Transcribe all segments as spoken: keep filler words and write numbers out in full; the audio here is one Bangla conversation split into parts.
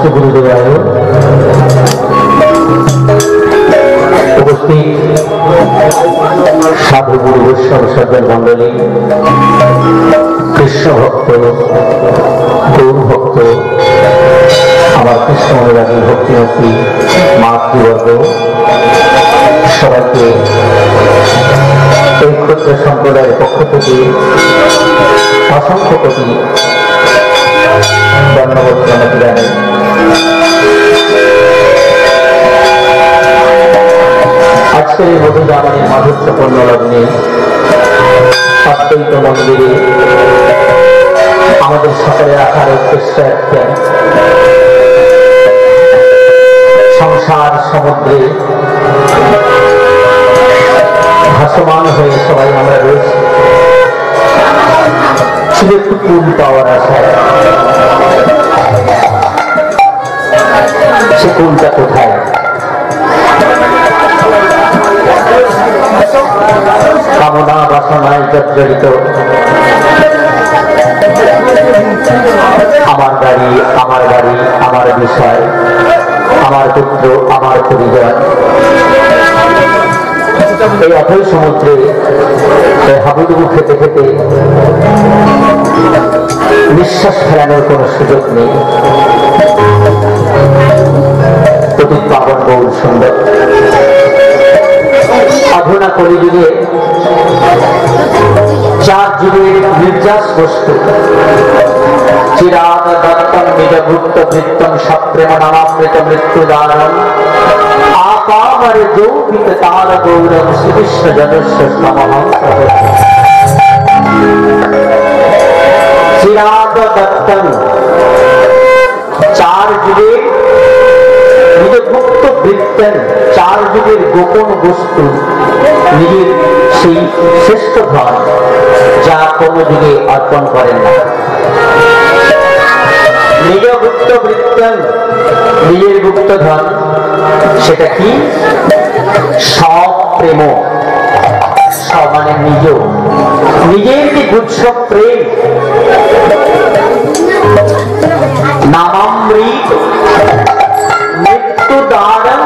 श्री गुरुदेवाय उपस्थित साधु गुरु वैष्णव सज्जन मंडली कृष्ण भक्त गौर भक्त আমার কৃষ্ণ অনুরাগী ভক্তিমতী মাতৃবর্গ সবাইকে এই ক্ষুদ্র সম্প্রদায়ের পক্ষ থেকে অসংখ্য কোটি ধন্যবাদ জানাতে জানাই। আজকের এই মধুজামানের মাধুর্যপূর্ণ লগ্নে অদ্বৈত মন্দিরে আমাদের সকলের আসার উদ্দেশ্য একটা, সংসার সমুদ্রে ভাসমান হয়ে সবাই আমরা রয়েছি শুধু একটু কুল পাওয়ার আশায়। সে কুলটা কোথায়? কামনা বাসনায় জর্জরিত আমার গাড়ি, আমার গাড়ি, আমার বিষয়, আমার পুত্র, আমার পরিবার, এই অথই সমুদ্রে হাবুডুবু খেতে খেতে নিঃশ্বাস ফেরানোর কোন সুযোগ নেই। প্রতি পাবন গৌর সুন্দর সাধনা কলিযুগে চার যুগের নির্যাস বস্তু চিরাগ দত্তম নিজভুক্ত বৃত্তম সপ্রেম নামামৃত মৃত্যুদারম আপামর যৌপিত তার গৌরম শ্রীকৃষ্ণ জনস্য নমঃ। চিরাগ দত্তম চার যুগের নিজভুক্ত বৃত্তম, চার যুগের গোপন বস্তু, নিজের সেই শ্রেষ্ঠ ধন যা কোন যুগে অর্পণ করেন না। নিজ গুপ্ত বৃত্তম, নিজের গুপ্ত ধন, সেটা কি? সপ্রেম, মানে নিজ, নিজের যে গুচ্ছ প্রেম, নামামৃত মৃত্যুদারম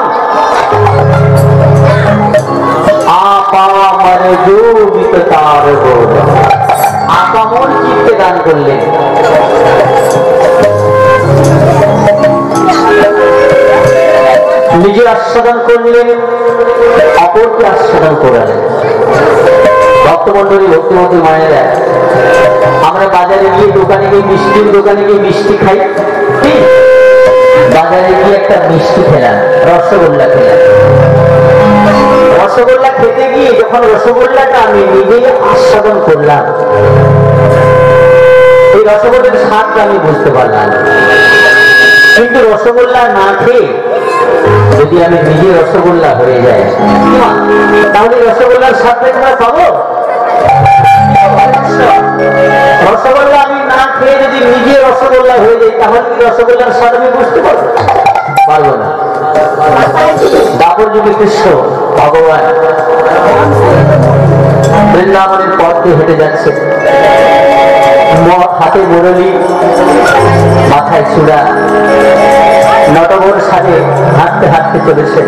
আপামর যৌপিত তার গৌরম, আপামর চিত্তে দান করলেন। নিজে আস্বাদন করলেন, অপরকে আস্বাদন করালেন। ভক্তমন্ডলী, ভক্তিমতী মায়েরা, আমরা বাজারে গিয়ে দোকানে গিয়ে মিষ্টির দোকানে গিয়ে মিষ্টি খাই, ঠিক? বাজারে গিয়ে একটা মিষ্টি খেলাম, রসগোল্লা খেলাম। রসগোল্লা খেতে গিয়ে যখন রসগোল্লাটা আমি নিজেই আস্বাদন করলাম, এই রসগোল্লার স্বাদটা আমি বুঝতে পারলাম। কিন্তু রসগোল্লা না খেয়ে যদি আমি নিজে রসগোল্লা হয়ে যাই, তাহলে রসগোল্লার স্বাদটা আমরা পাবো? রসগোল্লা আমি না খেয়ে যদি নিজে রসগোল্লা হয়ে যাই, তাহলে কি রসগোল্লার স্বাদ আমি বুঝতে পারবো? পারবো না। দাপর যুগে কৃষ্ণ ভগবান বৃন্দাবনের পথ দিয়ে হেঁটে যাচ্ছে, হাতে মুরলী, মাথায় চূড়া, নটবর সাজে হাঁটতে হাঁটতে চলেছে।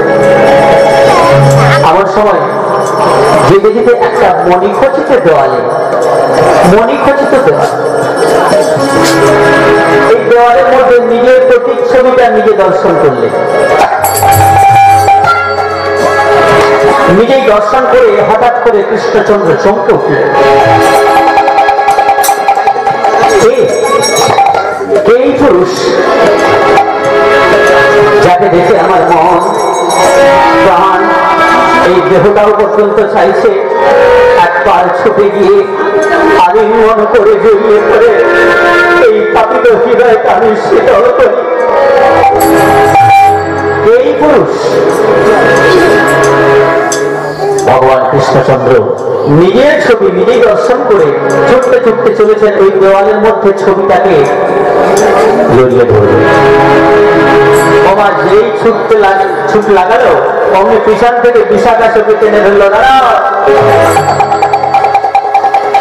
এমন সময় যেতে যেতে একটা মণিখচিত দেওয়ালে, মণিখচিত দেওয়াল, এই দেওয়ালের মধ্যে নিজের প্রতিচ্ছবিটা নিজে দর্শন করলেন। নিজেই দর্শন করে হঠাৎ করে কৃষ্ণচন্দ্র চমকে উঠলেন। এই পুরুষ যাকে দেখে আমার মন প্রাণ এই দেহটাও পর্যন্ত চাইছে এক পার ছুটে গিয়ে আলিঙ্গন করে জড়িয়ে পড়ে এই পাপিত হৃদয়কে আমি শীতল করি। এই পুরুষ ভগবান কৃষ্ণচন্দ্র নিজের ছবি নিজেই দর্শন করে ছুটতে ছুটতে চলেছেন ওই দেওয়ালের মধ্যে ছবিটাকে জড়িয়ে ধরলেন। বাবা যেই ছুটতে ছুট লাগালো, অমনি পিছন থেকে বিশাখা ছবি টেনে ধরল। দাঁড়া,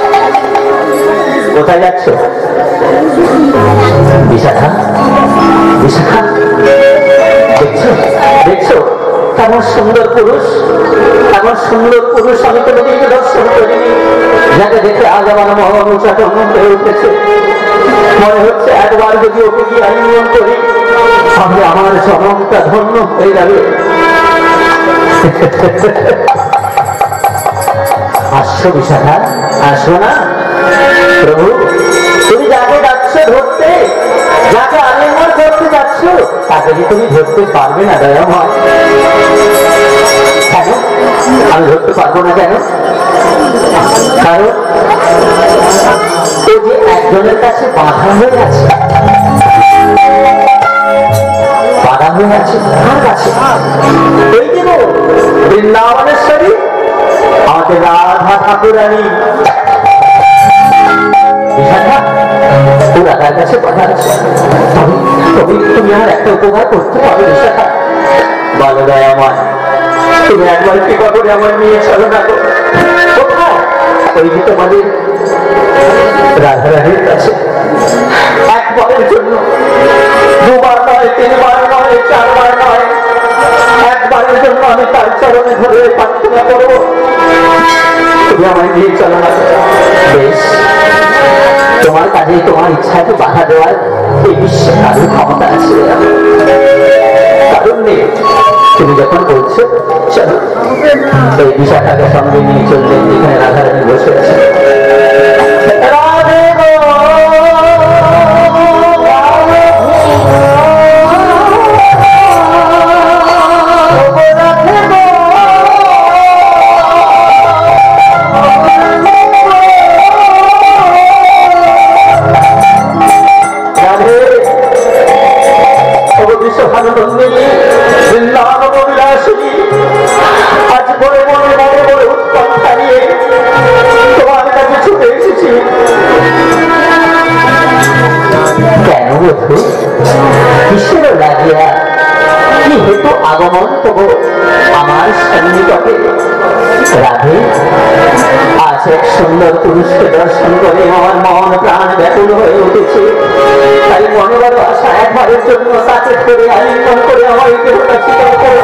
কোথায় যাচ্ছ? বিশাখা বিশাখা, দেখছো দেখছো কেমন সুন্দর পুরুষ, এমন সুন্দর পুরুষ আমি কোনোদিন দর্শন করিনি, যাকে দেখে আজ আমার মন উচ্চাটন হয়ে উঠেছে। মনে হচ্ছে একবার যদি ওকে গিয়ে আলিঙ্গন করি তাহলে আমার জনমটা ধন্য হয়ে যাবে। আসছো বিশাখা, আসো না। প্রভু, তুমি যাকে যাচ্ছ ধরতে, যাকে আলিঙ্গন করতে যাচ্ছ, তাকে কি তুমি ধরতে পারবে না দয়াময়? কেন আমি ধরতে পারবো না? কেন? কারণ ও যে একজনের কাছে বাধা হয়ে আছে। বাধা হয়ে আছে কার কাছে? এই যে বৃন্দাবনেশ্বরী, আমাদের রাধা ঠাকুরানী। বিশাখা, ও রাধার কাছে বাধা আছে। তবে তুমি আমার একটা উপকার করতে পারো বিশাখা। বলো দয়াময়, তুমি একবার কৃপা করে আমার নিয়ে চলো না। কোথায়? ওই যে তোমাদের রাধারানীর কাছে। একবারের জন্য, দুবার নয়, তিনবার নয়, চারবার নয়, একবারের জন্য আমি তার চরণে ধরে প্রার্থনা করবো, তুমি আমায় নিয়ে চলো না। বেশ, তোমার কাজে তোমার ইচ্ছাকে বাধা দেওয়ার এই বিশ্বে কারোর ক্ষমতা আছে? কারণ নেই। তুমি যখন বলছো চলো, এই বিশাখাকে সঙ্গে নিয়ে চললেন যেখানে রাধারানী বসে আছে। কিসের লাগিয়া, কি হেতু আগমন তবু আমার সন্নিকটে? রাধে, আজ এক সুন্দর পুরুষকে দর্শন করে আমার মন প্রাণ ব্যাকুল হয়ে উঠেছে। তাই মনে বড় আশা একবারের জন্য তাকে করে আলিঙ্গন করে আমার দেহটা শীতল করব।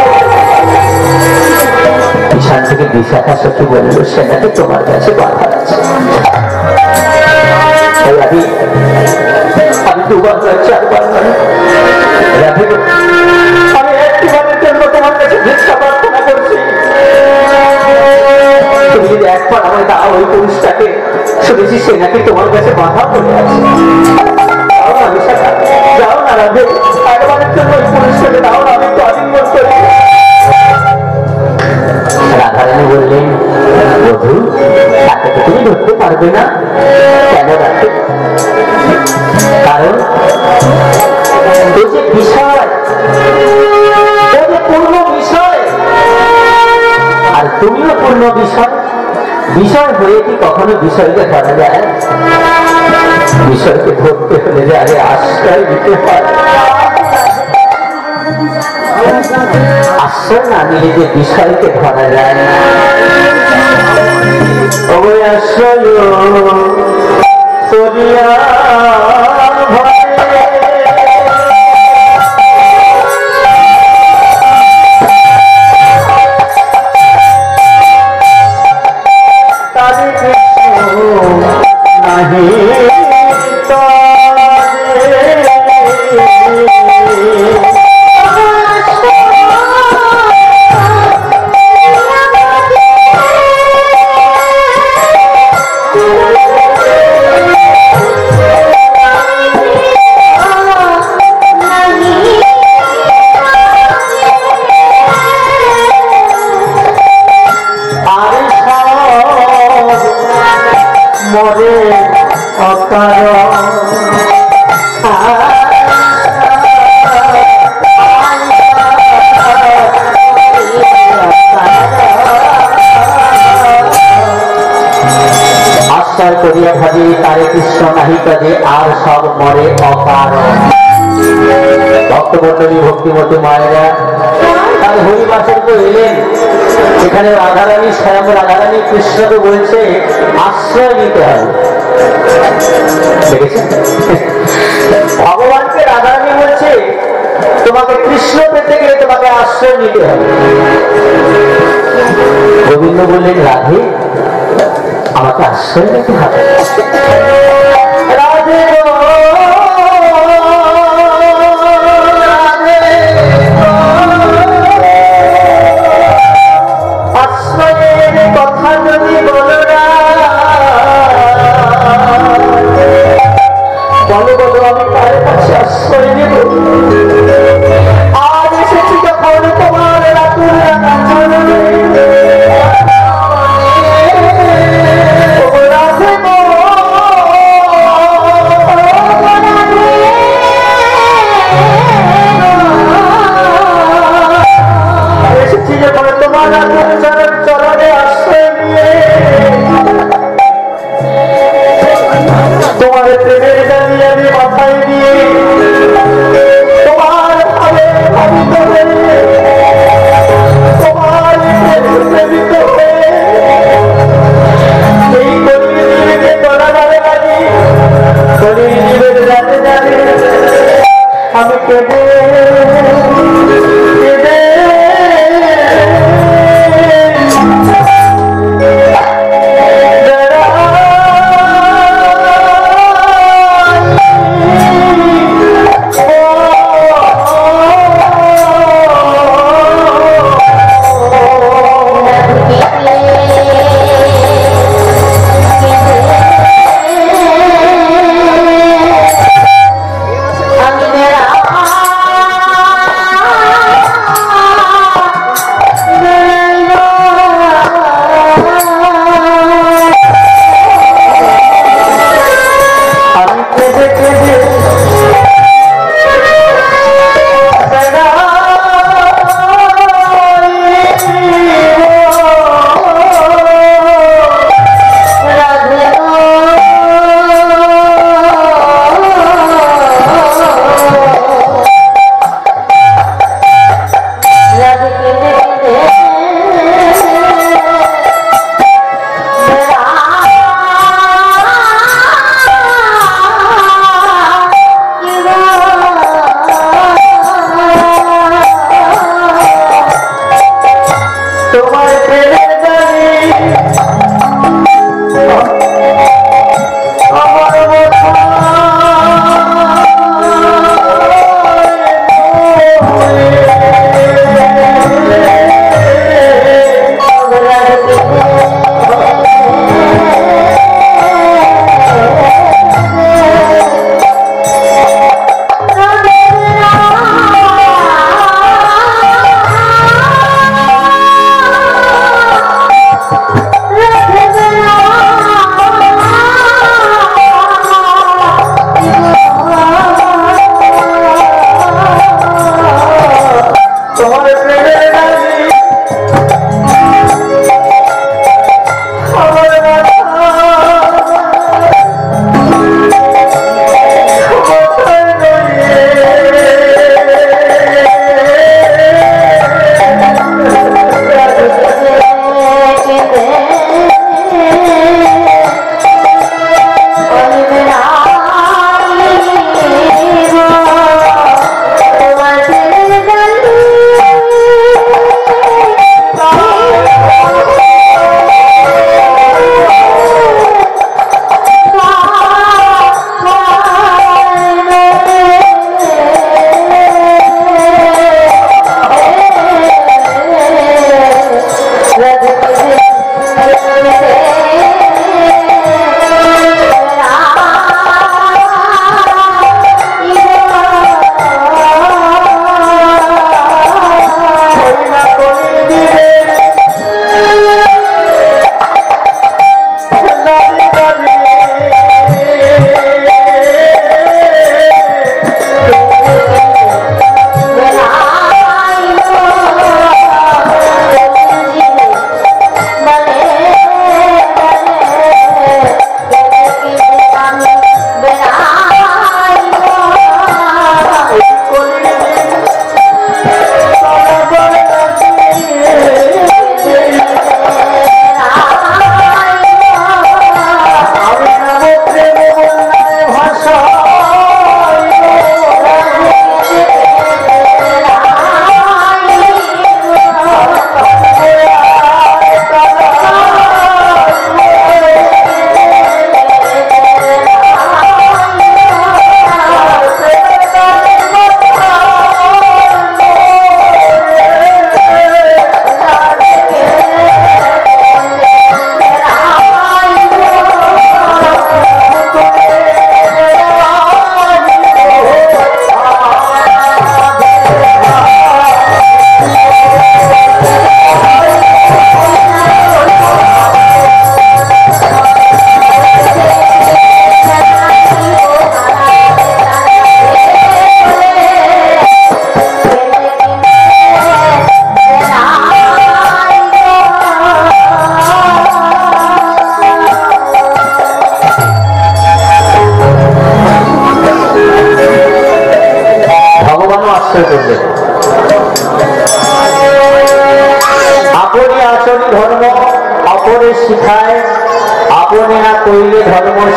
ঈশান থেকে বিশাখা সখী বলল, সেটাকে তোমার কাছে বাধা আছে। আমি আমি দুবার নয়, চারবার নয়, আমি একটিবারের জন্য তোমার কাছে ভিক্ষা প্রার্থনা করছি। তুমি যদি একবার আমায় দাও ওই পুরুষটাকে, শুনেছি সে নাকি তোমার কাছে বাধা পড়ে আছে। যাও না বিশাখা, যাও না রাধে, একবারের জন্য ওই পুরুষটাকে দাও না, আমি একটু আলিঙ্গন করি। রাধারানী বললেন, বধূ, তাকে তো তুমি ধরতে পারবে না। কেন রাধে? কারণ ও যে বিষয়, ও যে পূর্ণ বিষয়, আর তুমিও পূর্ণ বিষয়। বিষয় হয়ে কি কখনো বিষয়কে ধরা যায়? বিষয়কে ধরতে হলে যে আগে আশ্রয় দিতে হয়। আশ্রয় না দিলে যে বিষয়কে ধরা যায় না। ওই আশ্রয় করিয়া করিয়া ভাবে তারে কৃষ্ণ নাহি কাজে, আর সব মরে অকারণ। ভক্তমন্ডলী, ভক্তিমতী মায়েরা তার হরিবাসের তো এলেন। এখানে রাধারানী, স্বয়ং রাধারানী কৃষ্ণকে বলছে আশ্রয় নিতে হবে। দেখেছেন, ভগবানকে রাধারানী বলছে চরণে আশ্রয় নিতে হবে। গোবিন্দ বললেন, রাধে আমাকে আশ্রয় নিতে হবে। রাধে আশ্রয়ের কথা যদি বলো না, বলো বলো আমি তার কাছে আশ্রয় নেব। আজ এসেছি যখন তোমার রাতুল এসেছি যখন তোমার রাতুল চরণ চরণে আশ্রয় নিয়ে তোমার প্রেমের দাবি আমি মাথায় দিয়ে তোমার ভাবে ভাবিত হয়ে তোমার প্রেমিত হয়ে এই কলির জীবকে তোলা যাবে নাকি কলির জীবের রাতে যাবে আমি কেঁদে কেঁদে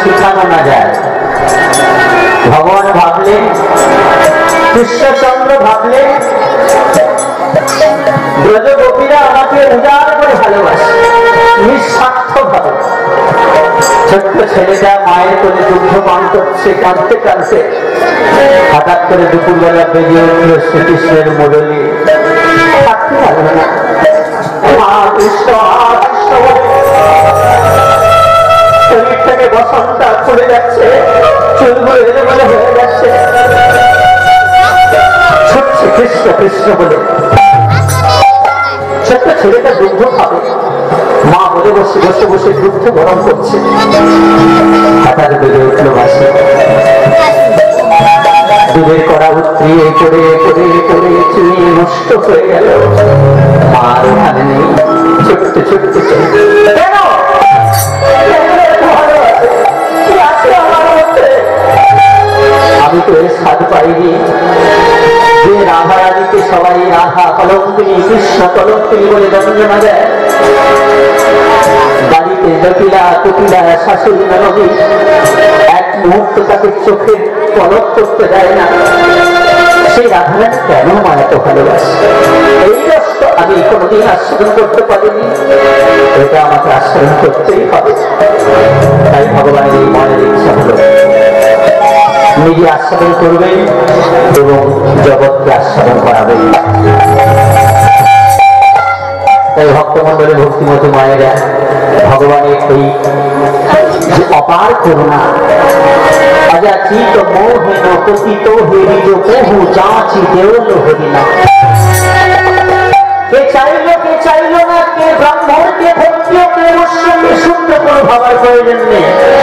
শিখানো না যায়। ভগবান ভাবলেন, কৃষ্ণচন্দ্র ভাবলেন, ব্রজগোপীরা আমাকে উদার করে ভালোবাসে, নিঃস্বার্থ ভাবে। ছোট্ট ছেলেটা মায়ের কোলে দুগ্ধ পান করছে, কাঁদতে কাঁদতে হঠাৎ করে দুপুরবেলা বেরিয়ে উঠল শ্রীকৃষ্ণের মুরলী। থাকতে পারবে না, মা কৃষ্ণ কৃষ্ণ শরীর থেকে বসনটা খুলে যাচ্ছে, চুলগুলো এলোমেলো হয়ে যাচ্ছে, ছুটছে কৃষ্ণ কৃষ্ণ বলে। ছোট্ট ছেলেটা দুগ্ধ খাবে, মা বলে বসে বসে বসে দুগ্ধ গরম করছে। হঠাৎ বেড়ে উঠল মাসি, দুধের কড়া উত্রিয়ে করে করে করে চিনি নষ্ট হয়ে গেল। মার ওখানে নেই, ছোট্ট ছোট্ট ছেলে। কেন আমি তো এর স্বাদ পাইনি যে রাধা রানীকে সবাই রাধা কলঙ্কিনী কৃষ্ণ কলঙ্কিনী বলে বন্দনা দেয়। বাড়িতে জটিলা কুটিলা শাশুড়ি ননদী এক মুহূর্ত তাকে চোখের পলক করতে দেয় না। সেই রাধা রানী কেন মায়া তো ভালোবাসে? এই রস আমি কোনোদিন আস্বাদন করতে পারিনি, এটা আমাকে আস্বাদন করতেই হবে। তাই ভগবানের এই মনের ইচ্ছা হল নিজে আস্বাদন করবেন এবং জগৎকে আস্বাদন করাবেন। তাই ভক্তমন্ডলে ভক্তিমতী মায়েরা ভগবানের এই অপার করুণা অযাচিত মোহেন পতিত হেরিজ বহু যাচি দেউল হরিণা। কে চাইল কে চাইল না, কে ব্রাহ্মণ কে ভক্তি কে মুসলিম শুদ্ধ কোনো ভাবার প্রয়োজন নেই,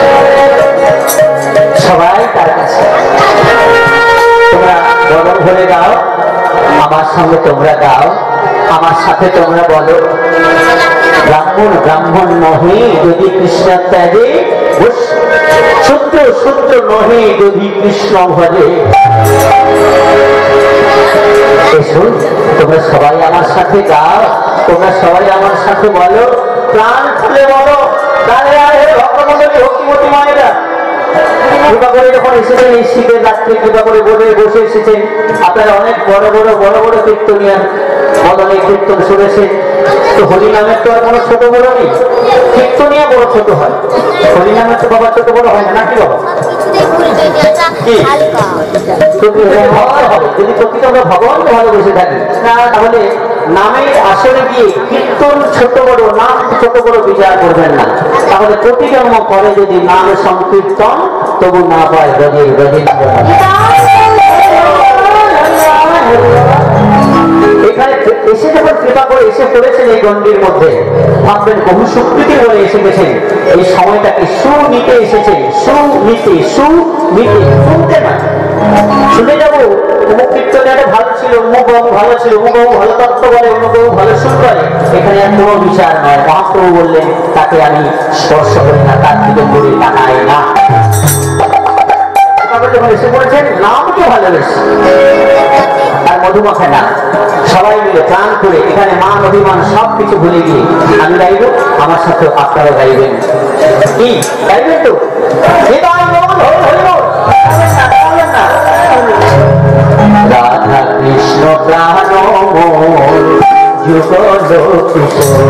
সবাই তার কাছে। তোমরা বদল হলে গাও, আমার সঙ্গে তোমরা গাও, আমার সাথে তোমরা বলো, ব্রাহ্মণ ব্রাহ্মণ নহে যদি কৃষ্ণ ত্যাগে, শূদ্র শূদ্র নহে যদি কৃষ্ণ ভজে। এসুন তোমরা সবাই আমার সাথে গাও, তোমরা সবাই আমার সাথে বলো, প্রাণ খুলে বলো। ভক্তমন্ডলী ভক্তিমতী মায়েরা কৃপা করে যখন এসেছেন এই শীতের রাত্রে, কৃপা করে বোধে বসে এসেছেন, আপনারা অনেক বড় বড় বড় বড় কীর্তনিয়ার বদলে কীর্তন শুনেছেন। তো হরিনামের তো আর কোনো ছোট বড় নেই, কীর্তনিয়া বড় ছোট হয়, হরিনামের তো বাবা ছোট বড় হয় না, নাকি বাবা? যদি প্রকৃত আমরা ভগবানকে ভালোবেসে থাকি না, তাহলে নামের আসরে গিয়ে কীর্তন ছোট বড়, নাম ছোট বড় বিচার করবেন না। তাহলে প্রতি জন্ম করে যদি নাম সংকীর্তন তবু না পায় ব্রজের ব্রজেন্দ্র। এখানে এসে যখন কৃপা করে এসে পড়েছেন এই গণ্ডির মধ্যে, ভাববেন বহু সুকৃতি বলে এসে গেছেন। এই সময়টাকে সুনিতে এসেছেন, সুনিতে সুনিতে শুনতে না শুনে যাবো অমুক কীর্তনে ভালো ছিল, অমুক বাবু ভালো ছিল, অমুক বাবু ভালো তত্ত্ব বলে, অমুক বাবু ভালো সুর করে। এখানে আর কোনো বিচার নয়। মহাপ্রভু বললেন তাকে আমি স্পর্শ করি না, তার দিকে করি তাকাই না। যখন এসে পড়েছেন নামকে ভালোবেসে আর মধুমাখা না, সবাই মিলে প্রাণ করে এখানে মান অভিমান সব কিছু ভুলে গিয়ে আমি গাইব, আমার সাথে আপনারা গাইবেন। কি গাইবেন তো? রাধা কৃষ্ণ প্রাণ যুগল কিশোর,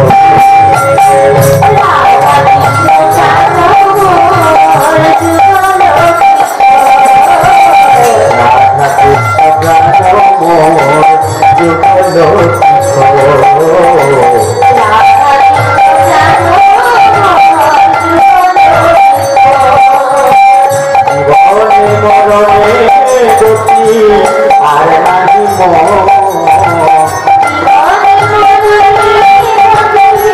আর নাহি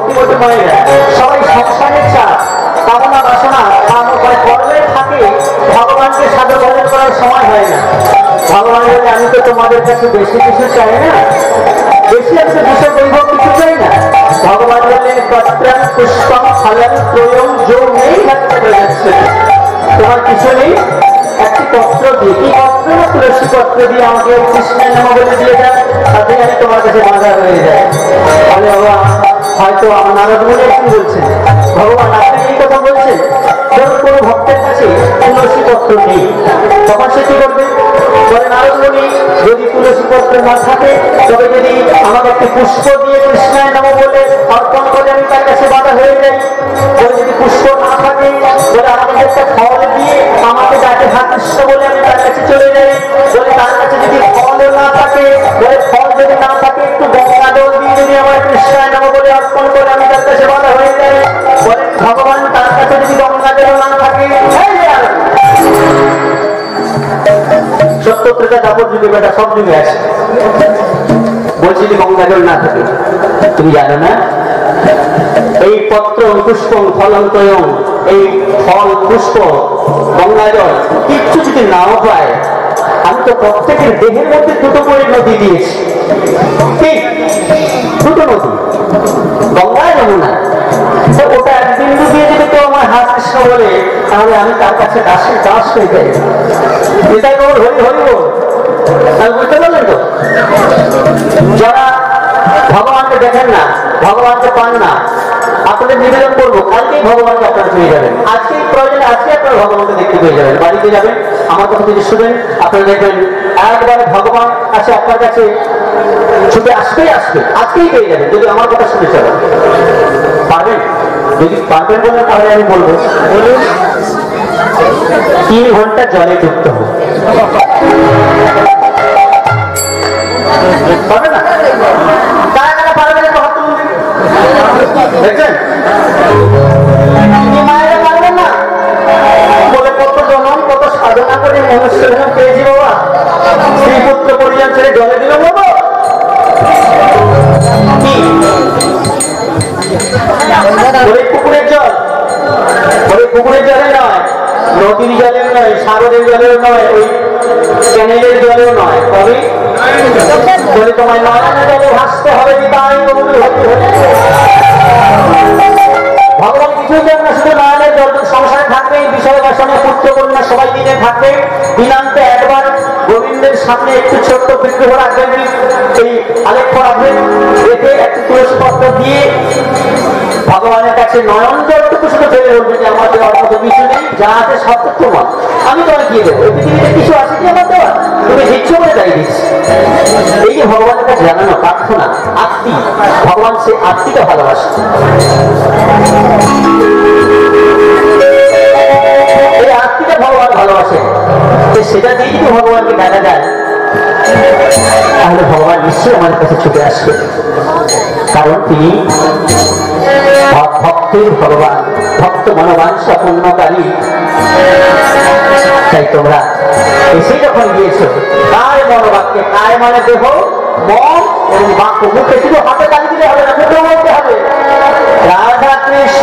ভক্তিমতী মায়েরা সবাই সংসারের চাপ কামনা বাসনা কর্মে থাকে, ভগবানকে সাধু ভজন করার সময় হয় না। ভগবান বলে আমি তো তোমাদের কাছে বেশি কিছু চাই না, বেশি আমি তো বিষয় বৈভব কিছু চাই না। ভগবান বললেন পত্রাং পুষ্পম ফলং প্রয়ং যোগ নেই থাকতে যাচ্ছে, তোমার কিছু নেই, একটি পত্র দিয়ে, কি পত্র না তুলসী পত্র দিয়ে আমাকে কৃষ্ণের নাম বলে দিয়ে যান, তাতে আমি তোমার কাছে বাধা হয়ে যায়। তাহলে বাবা হয়তো আমার নারদ মুনি কি বলছেন, ভগবান আপনি এই কথা বলছেন, ধরুন কোনো ভক্তের কাছে তুলসী পত্র নেই, তখন সে কি করবে? বলে নারদ মুনি যদি তুলসী পত্র না থাকে তবে যদি আমাকে একটি পুষ্প দিয়ে কৃষ্ণের নাম বলে অর্পণ করে আমি তার কাছে বাধা হয়ে যাই, বলে যদি পুষ্প না থাকে বলে আমাকে একটা ফল দিয়ে আমাকে যাকে হা কৃষ্ণ বলে আমি তার কাছে চলে যাই, বলে তার কাছে যদি ফল না থাকে, বলে ফল যদি না থাকে একটু গঙ্গা জল দিয়ে যদি আমার কৃষ্ণের নাম বলে অর্পণ করে আমি তার কাছে বাধা হয়ে যাই, বলে ভগবান তার কাছে যদি গঙ্গা জল না থাকে, সত্যত্রতা কাপড় যুগে বেটা সব যুগে আছে, বলছি যে গঙ্গা জল না থাকে, তুমি জানো না এই পত্র পুষ্প ফলন্তয়ং, এই ফল পুষ্প গঙ্গা জল কিচ্ছু যদি নাও পায়, আমি তো প্রত্যেকের দেহের মধ্যে দুটো করে নদী দিয়েছি, ঠিক দুটো নদী, গঙ্গা যমুনা, ওটা এক বিন্দু দিয়ে যদি কেউ আমার হাত কৃষ্ণ বলে তাহলে আমি তার কাছে দাসের দাস হয়ে যাই। এটাই বল হরি হরি বল, বুঝতে পারলেন তো? যারা ভগবানকে দেখেন না, ভগবানকে পান না, আপনাদের নিবেদন করবো কালকেই ভগবানকে আপনারা পেয়ে যাবেন, আজকেই প্রয়োজনে আজকে আপনারা ভগবানকে দেখতে পেয়ে যাবেন। বাড়িতে যাবেন, আমার কথা যদি শুনেন আপনারা দেখবেন একবার ভগবান আছে আপনার কাছে ছুটে আসবেই আসবে, আজকেই পেয়ে যাবেন যদি আমার কথা শুনে চলেন। পারবেন? যদি পারবেন বলেন তাহলে আমি বলবো বলুন তিন ঘন্টা জলে ডুবতে হবে, পারবে না? কারা কারা পারবে না? হাত তুলুন দেখছেন, মায়েরা পারবেন না বলে কত জনম কত সাধনা করে মনুষ্য পেয়েছি বাবা, স্ত্রী পুত্র পরিজন ছেড়ে জলে দিল বাবা, ওই পুকুরের জল, ওই পুকুরের জলে নয়, নদীর জলেও নয়, সাগরের জলেও নয়, ওই চ্যানেলের জলেও নয়, তবে বলে তোমায় নয়না জলে ভাসতে হবে, তাই ভগবান কিছুই চান না, শুধু নয়নের জল সংসারে থাকবে, এই বিষয় বাসনে পুত্র কন্যা সবাই দিনে থাকবে, দিনান্তে একবার গোবিন্দের সামনে একটু ছোট্ট বিগ্রহ রাখবেন, এই আলেখ্য রাখবেন, রেখে একটু তুলসী পত্র দিয়ে ভগবানের কাছে নয়ন জলটুকু শুধু ফেলে বলবে যে আমার দেওয়ার মতো কিছু নেই, যা আছে সব তো তোমার, আমি তোমায় দিয়ে দেবো, এই পৃথিবীতে কিছু আছে কি আমার দেওয়ার, তুমি দিচ্ছ বলে তাই দিচ্ছি। এই যে ভগবানের কাছে জানানো প্রার্থনা আত্মী, ভগবান সে আত্মীকে ভালোবাসে, এই আত্মীকে ভগবান ভালোবাসে, সেটা দিয়ে যদি ভগবানকে দেখা যায় তাহলে ভগবান নিশ্চয়ই আমাদের কাছে ছুটে আসবে, কারণ তিনি ভক্তের ভগবান, ভক্ত মনোবাঞ্ছা পূর্ণকারী। তাই তোমরা এসে যখন গিয়েছ কায় মনোবাক্যে, কায় মানে দেহ, মন এবং বাক্য, মুখে শুধু হাতে তালি দিলে হবে না, মুখে বলতে হবে রাধা কৃষ্ণ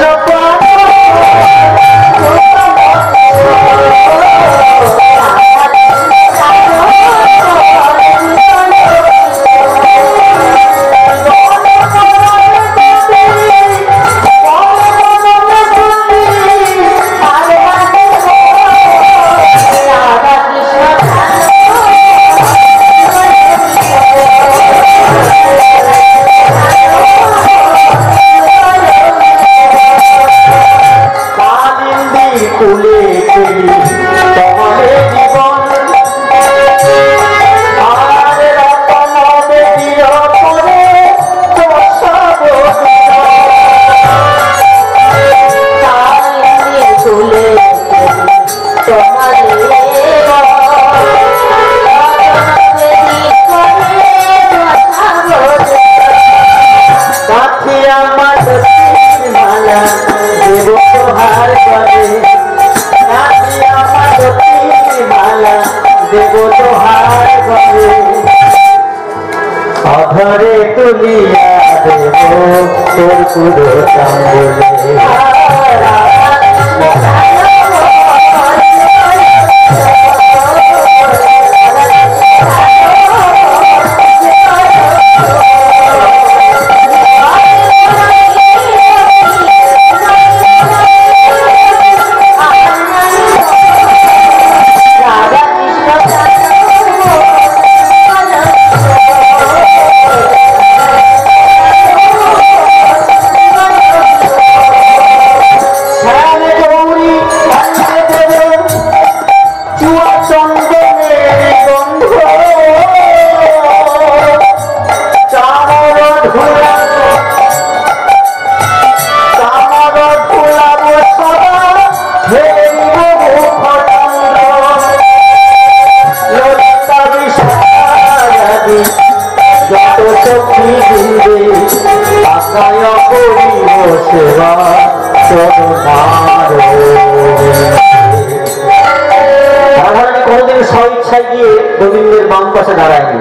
কোনদিন স্বইচ্ছায় গিয়ে গোবিন্দের বাম পাশে দাঁড়ায়নি।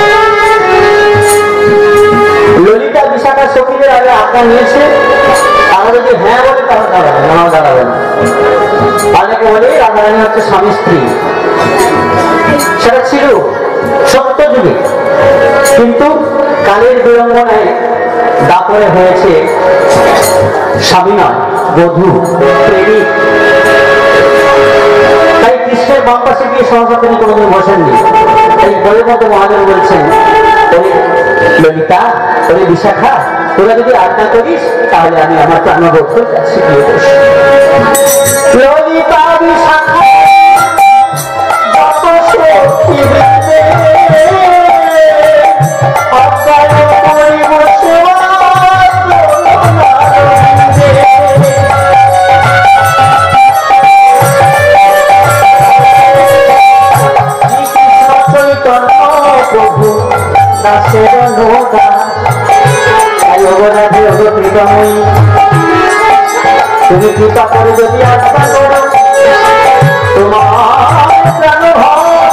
ললিতা বিশাখা সখীদের আগে আজ্ঞা নিয়েছে, তারা যদি হ্যাঁ বলে তাহলে দাঁড়াবে, নাও দাঁড়াবে না। অনেকে বলে রাধারানী হচ্ছে স্বামী স্ত্রী, সেটা ছিল সত্য যুগে, কিন্তু কালের বিড়ম্বনায় দাপরে হয়েছে স্বামী নয়, বধূ, প্রেমিক। তাই কৃষ্ণের বাম পাশে গিয়ে সহসা তিনি কোনোদিন বসেননি। এই বইয়ের মতো মহাজন বলছেন, ওরে ললিতা, ওরে বিশাখা, তোরা যদি আজ্ঞা করিস তাহলে আমি আমার প্রাণবোধ যাচ্ছি গিয়ে বসি। ললিতা বিশাখা তুমি কৃপা করে যদি আজ্ঞা করো, তোমার প্রাণ ভয়,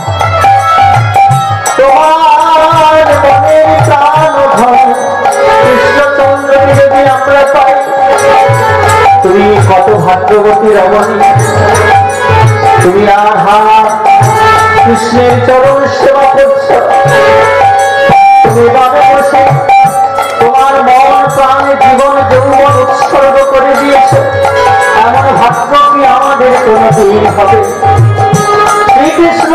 তোমার মনের প্রাণ ভয় কৃষ্ণচন্দ্রকে যদি আমরা পাই, তুমি কত ভাগ্যবতী রমণী। তুমি আর হা কৃষ্ণের চরণ সেবা করছ, তুমি বামে বসে তোমার মন প্রাণে জীবন যৌবন উৎসর্গ করে দিয়েছ। এমন ভাগ্য কি আমাদের কোনদিন হবে? শ্রীকৃষ্ণ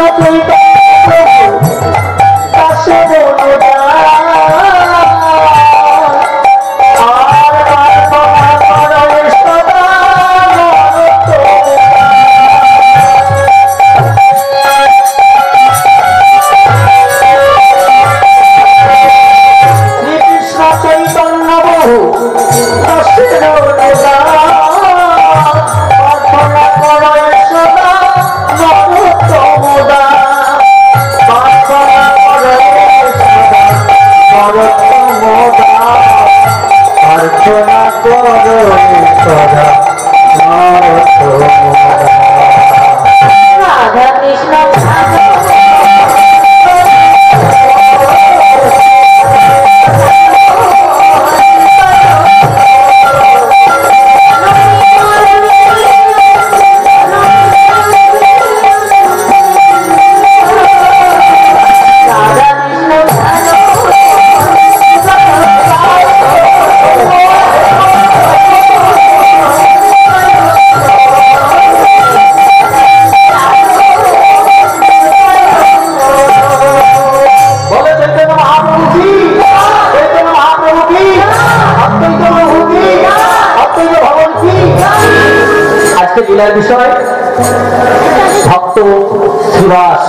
লীলার বিষয় ভক্ত শ্রীবাস।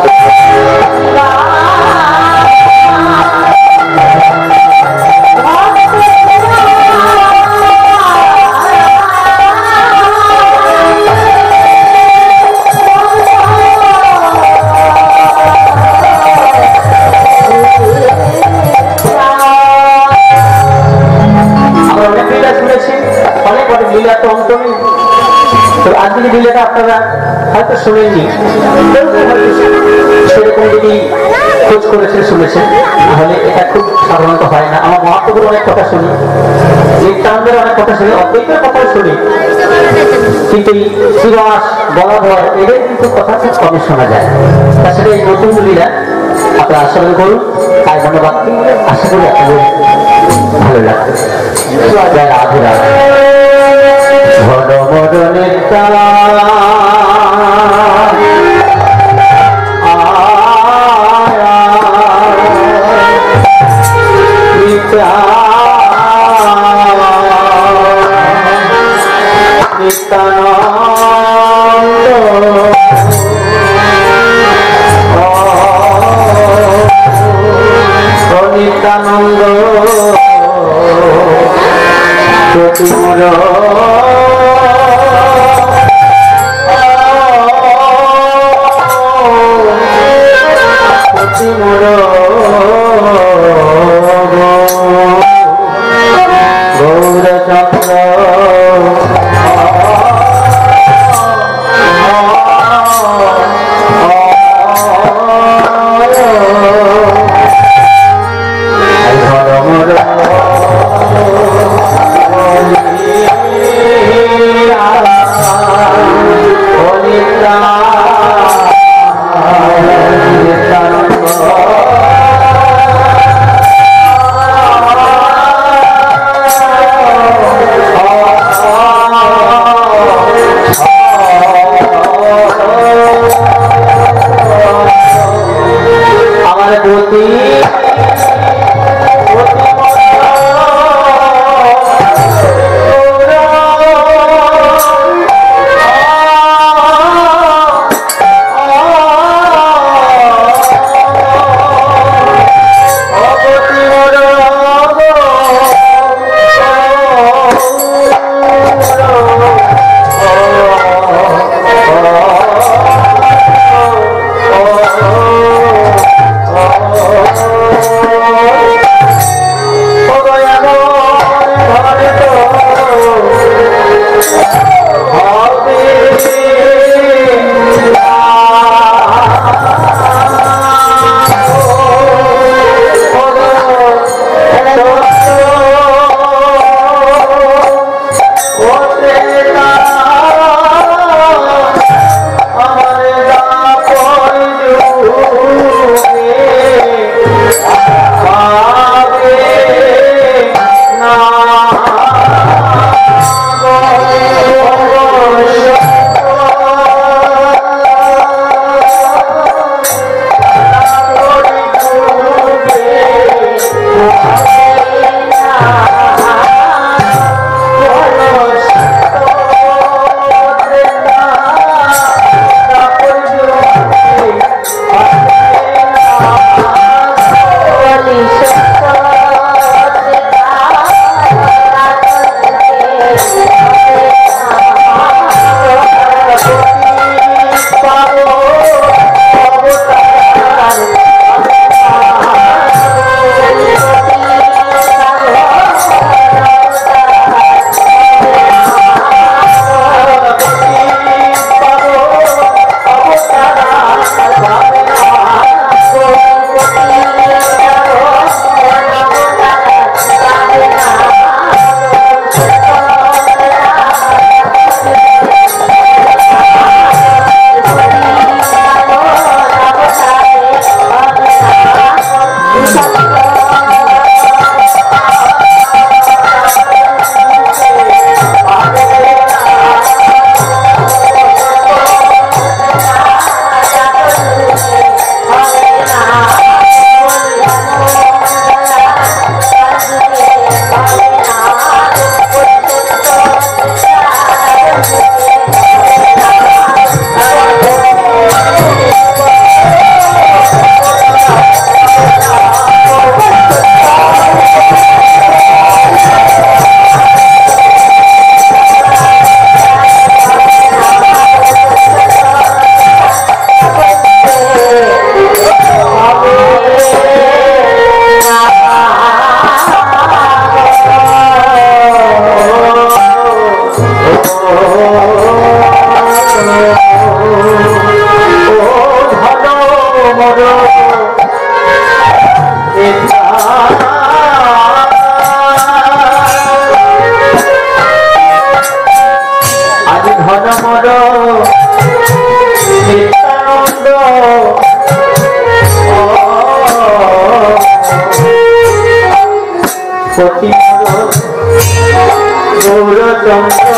আমরা অনেক লীলা শুনেছি, অনেক অনেক লীলা তো অন্ত নেই। আজকে লীলাটা আপনারা হয়তো শুনেননি, সেরকম যদি খোঁজ করেছেন শুনেছেন, তাহলে এটা খুব সাধারণত হয় না। আমার মহাপ্রভুর অনেক কথা শুনি, নিত্যানন্দের অনেক কথা শুনি, অদ্বৈতের কথাও শুনি, কিন্তু এই শ্রীবাস বলাধর এদের কিন্তু কথা খুব কমে শোনা যায়। তাছাড়া এই নতুন লীলা আপনারা আস্বাদন করুন, তাই ধন্যবাদ। আশা করি আপনাদের ভালো লাগবে। রাধে রাধে। ঘন মন নেতা নিত্যানন্দ চতুর গৌরচন্দ্র নিত্যানন্দ পতিত গৌরচন্দ্র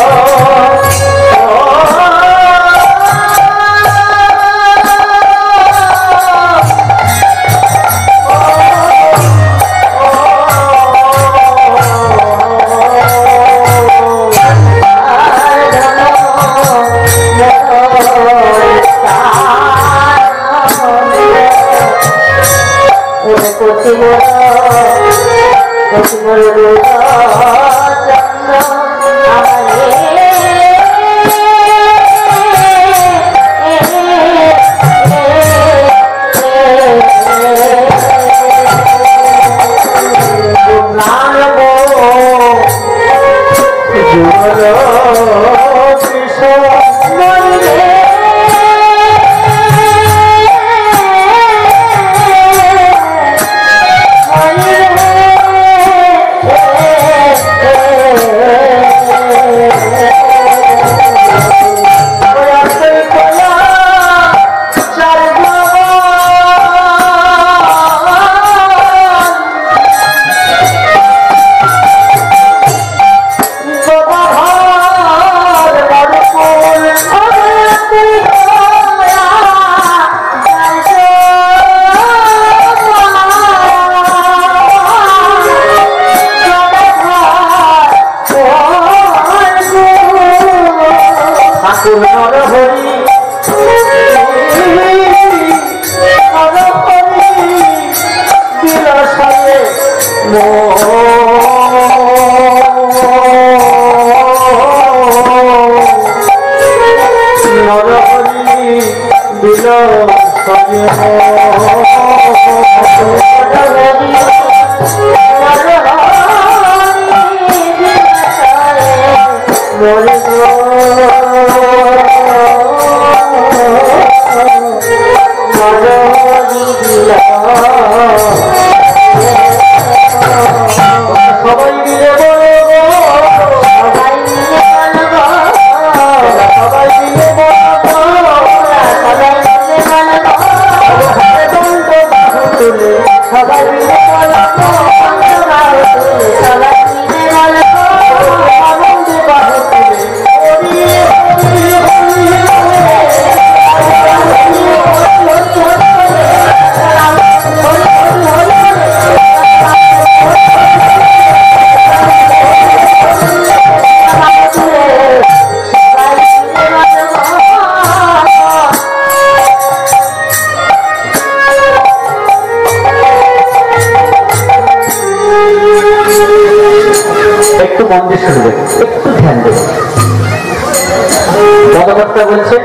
বলছেন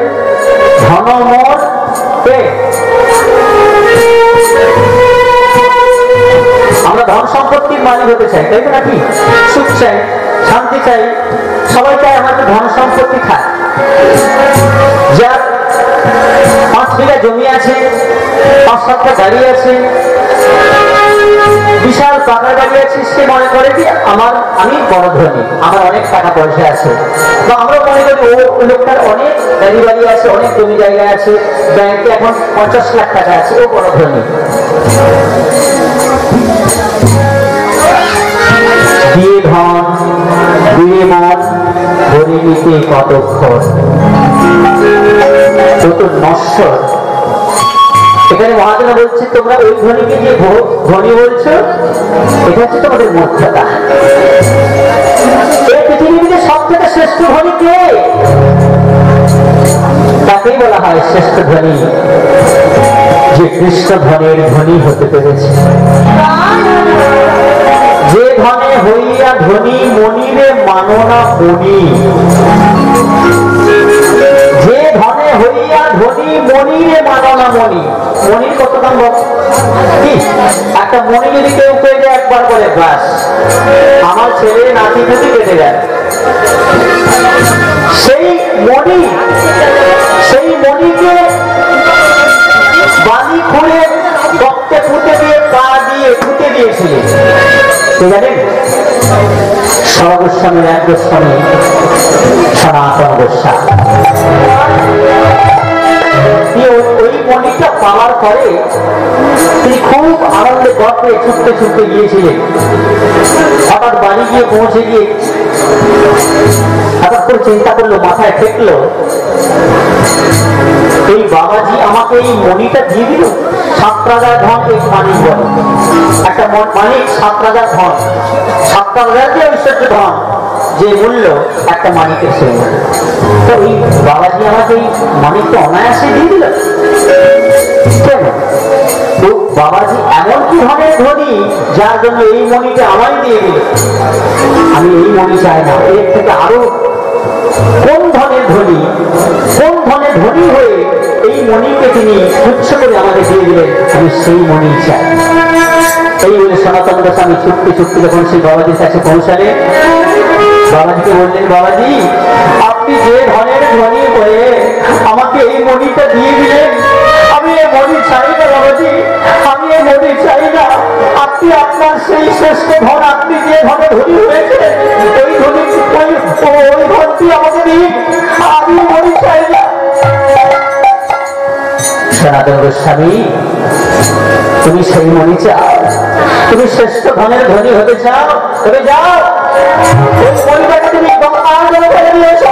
ধন মোর আমরা ধন সম্পত্তির মালিক হতে চাই, তাই তো নাকি? সুখ চাই, শান্তি চাই, সবাই চাই আমাদের ধন সম্পত্তি খায়। যার পাঁচ বিঘা জমি আছে, পাঁচ সাতটা গাড়ি আছে, বিশাল পাকা গাড়ি আছে, সে মনে করে কি আমার আমি বড় ধনী, আমার অনেক টাকা পয়সা আছে। বা আমরা মনে করি ও লোকটার অনেক গাড়ি বাড়ি আছে, অনেক জমি জায়গা আছে, ব্যাংকে এখন পঞ্চাশ লাখ টাকা আছে, ও বড় ধনী। দিয়ে ধন দিয়ে মন ধরে নিতে কতক্ষণ, তত নশ্বর। এখানে মহাজন বলছে তোমরা ওই ধনীকে যে ধনী বলছো, এটা হচ্ছে তোমাদের মূর্খতা। এই পৃথিবীতে সব থেকে শ্রেষ্ঠ ধনী কে? তাকেই বলা হয় শ্রেষ্ঠ ধনী, যে কৃষ্ণ ধনের ধনী হতে পেরেছে। যে ধনে হইয়া ধনী মনিরে মাননা মনি, যে ধনে হইয়া ধনী মনিরে মাননা মনি। মনির কত দাম কি? একটা মনি যদি কেউ পেয়ে যায় একবার করে গ্লাস, আমার ছেলে নাতি নাতি কেটে যায়। সেই মনি, সেই মনিকে বালি খুঁড়ে রক্তে ফুটে দিয়ে পা দিয়ে পুঁতে দিয়েছিলেন কে জানেন? সর্বস্বামীর এক গোস্বামী সনাতন গোস্বামী। ওই মণিটা পাওয়ার পরে তিনি খুব আনন্দে গর্বে ছুটতে ছুটতে গিয়েছিলেন। হঠাৎ বাড়ি গিয়ে পৌঁছে গিয়ে হঠাৎ করে চিন্তা করলো, মাথায় ঠেকলো, এই বাবাজি আমাকে এই মণিটা দিয়ে দিল। সাত রাজার ধন এই মানিক বলে, একটা মানিক সাত রাজার ধন, সাত রাজার যে ঐশ্বর্য ধন, যে মূল্য একটা মানিকের সেই মূল্য। তো ওই বাবাজি আমাকে এই মানিকটা অনায়াসে দিয়ে দিল কেন? তো বাবাজি এমন কি ধরনের ধনী যার জন্য এই মণিটা আমায় দিয়ে দিল? আমি এই মণি চাই না, এর থেকে আরো কোন ধনের ধনী, কোন ধনের ধনী হয়ে এই মণিকে তিনি তুচ্ছ করে আমাকে দিয়ে দিলেন, আমি সেই মণি চাই। এই বলে সনাতন গোস্বামী ছুটতে ছুটতে যখন সেই বাবাজির কাছে পৌঁছালে, বাবাজিকে বললেন, বাবাজি আপনি যে ধনের ধনী হয়ে আমাকে এই মণিটা দিয়ে দিলেন, আমি এই মণি চাই না বাবাজি, আমি এই মণি চাই না। আপনি আপনার সেই শ্রেষ্ঠ ধন, আপনি যে ধনে ধনী হয়েছে ওই ধনী ওই ধনটি আমাকে দিন, আমি মণি চাই না। সনাতন গোস্বামী তুমি সেই মণি চাও, তুমি শ্রেষ্ঠ ধনের ধনী হতে চাও, তবে যাও ওই মণিটাকে তুমি গঙ্গার জলে ফেলে দিয়েছ।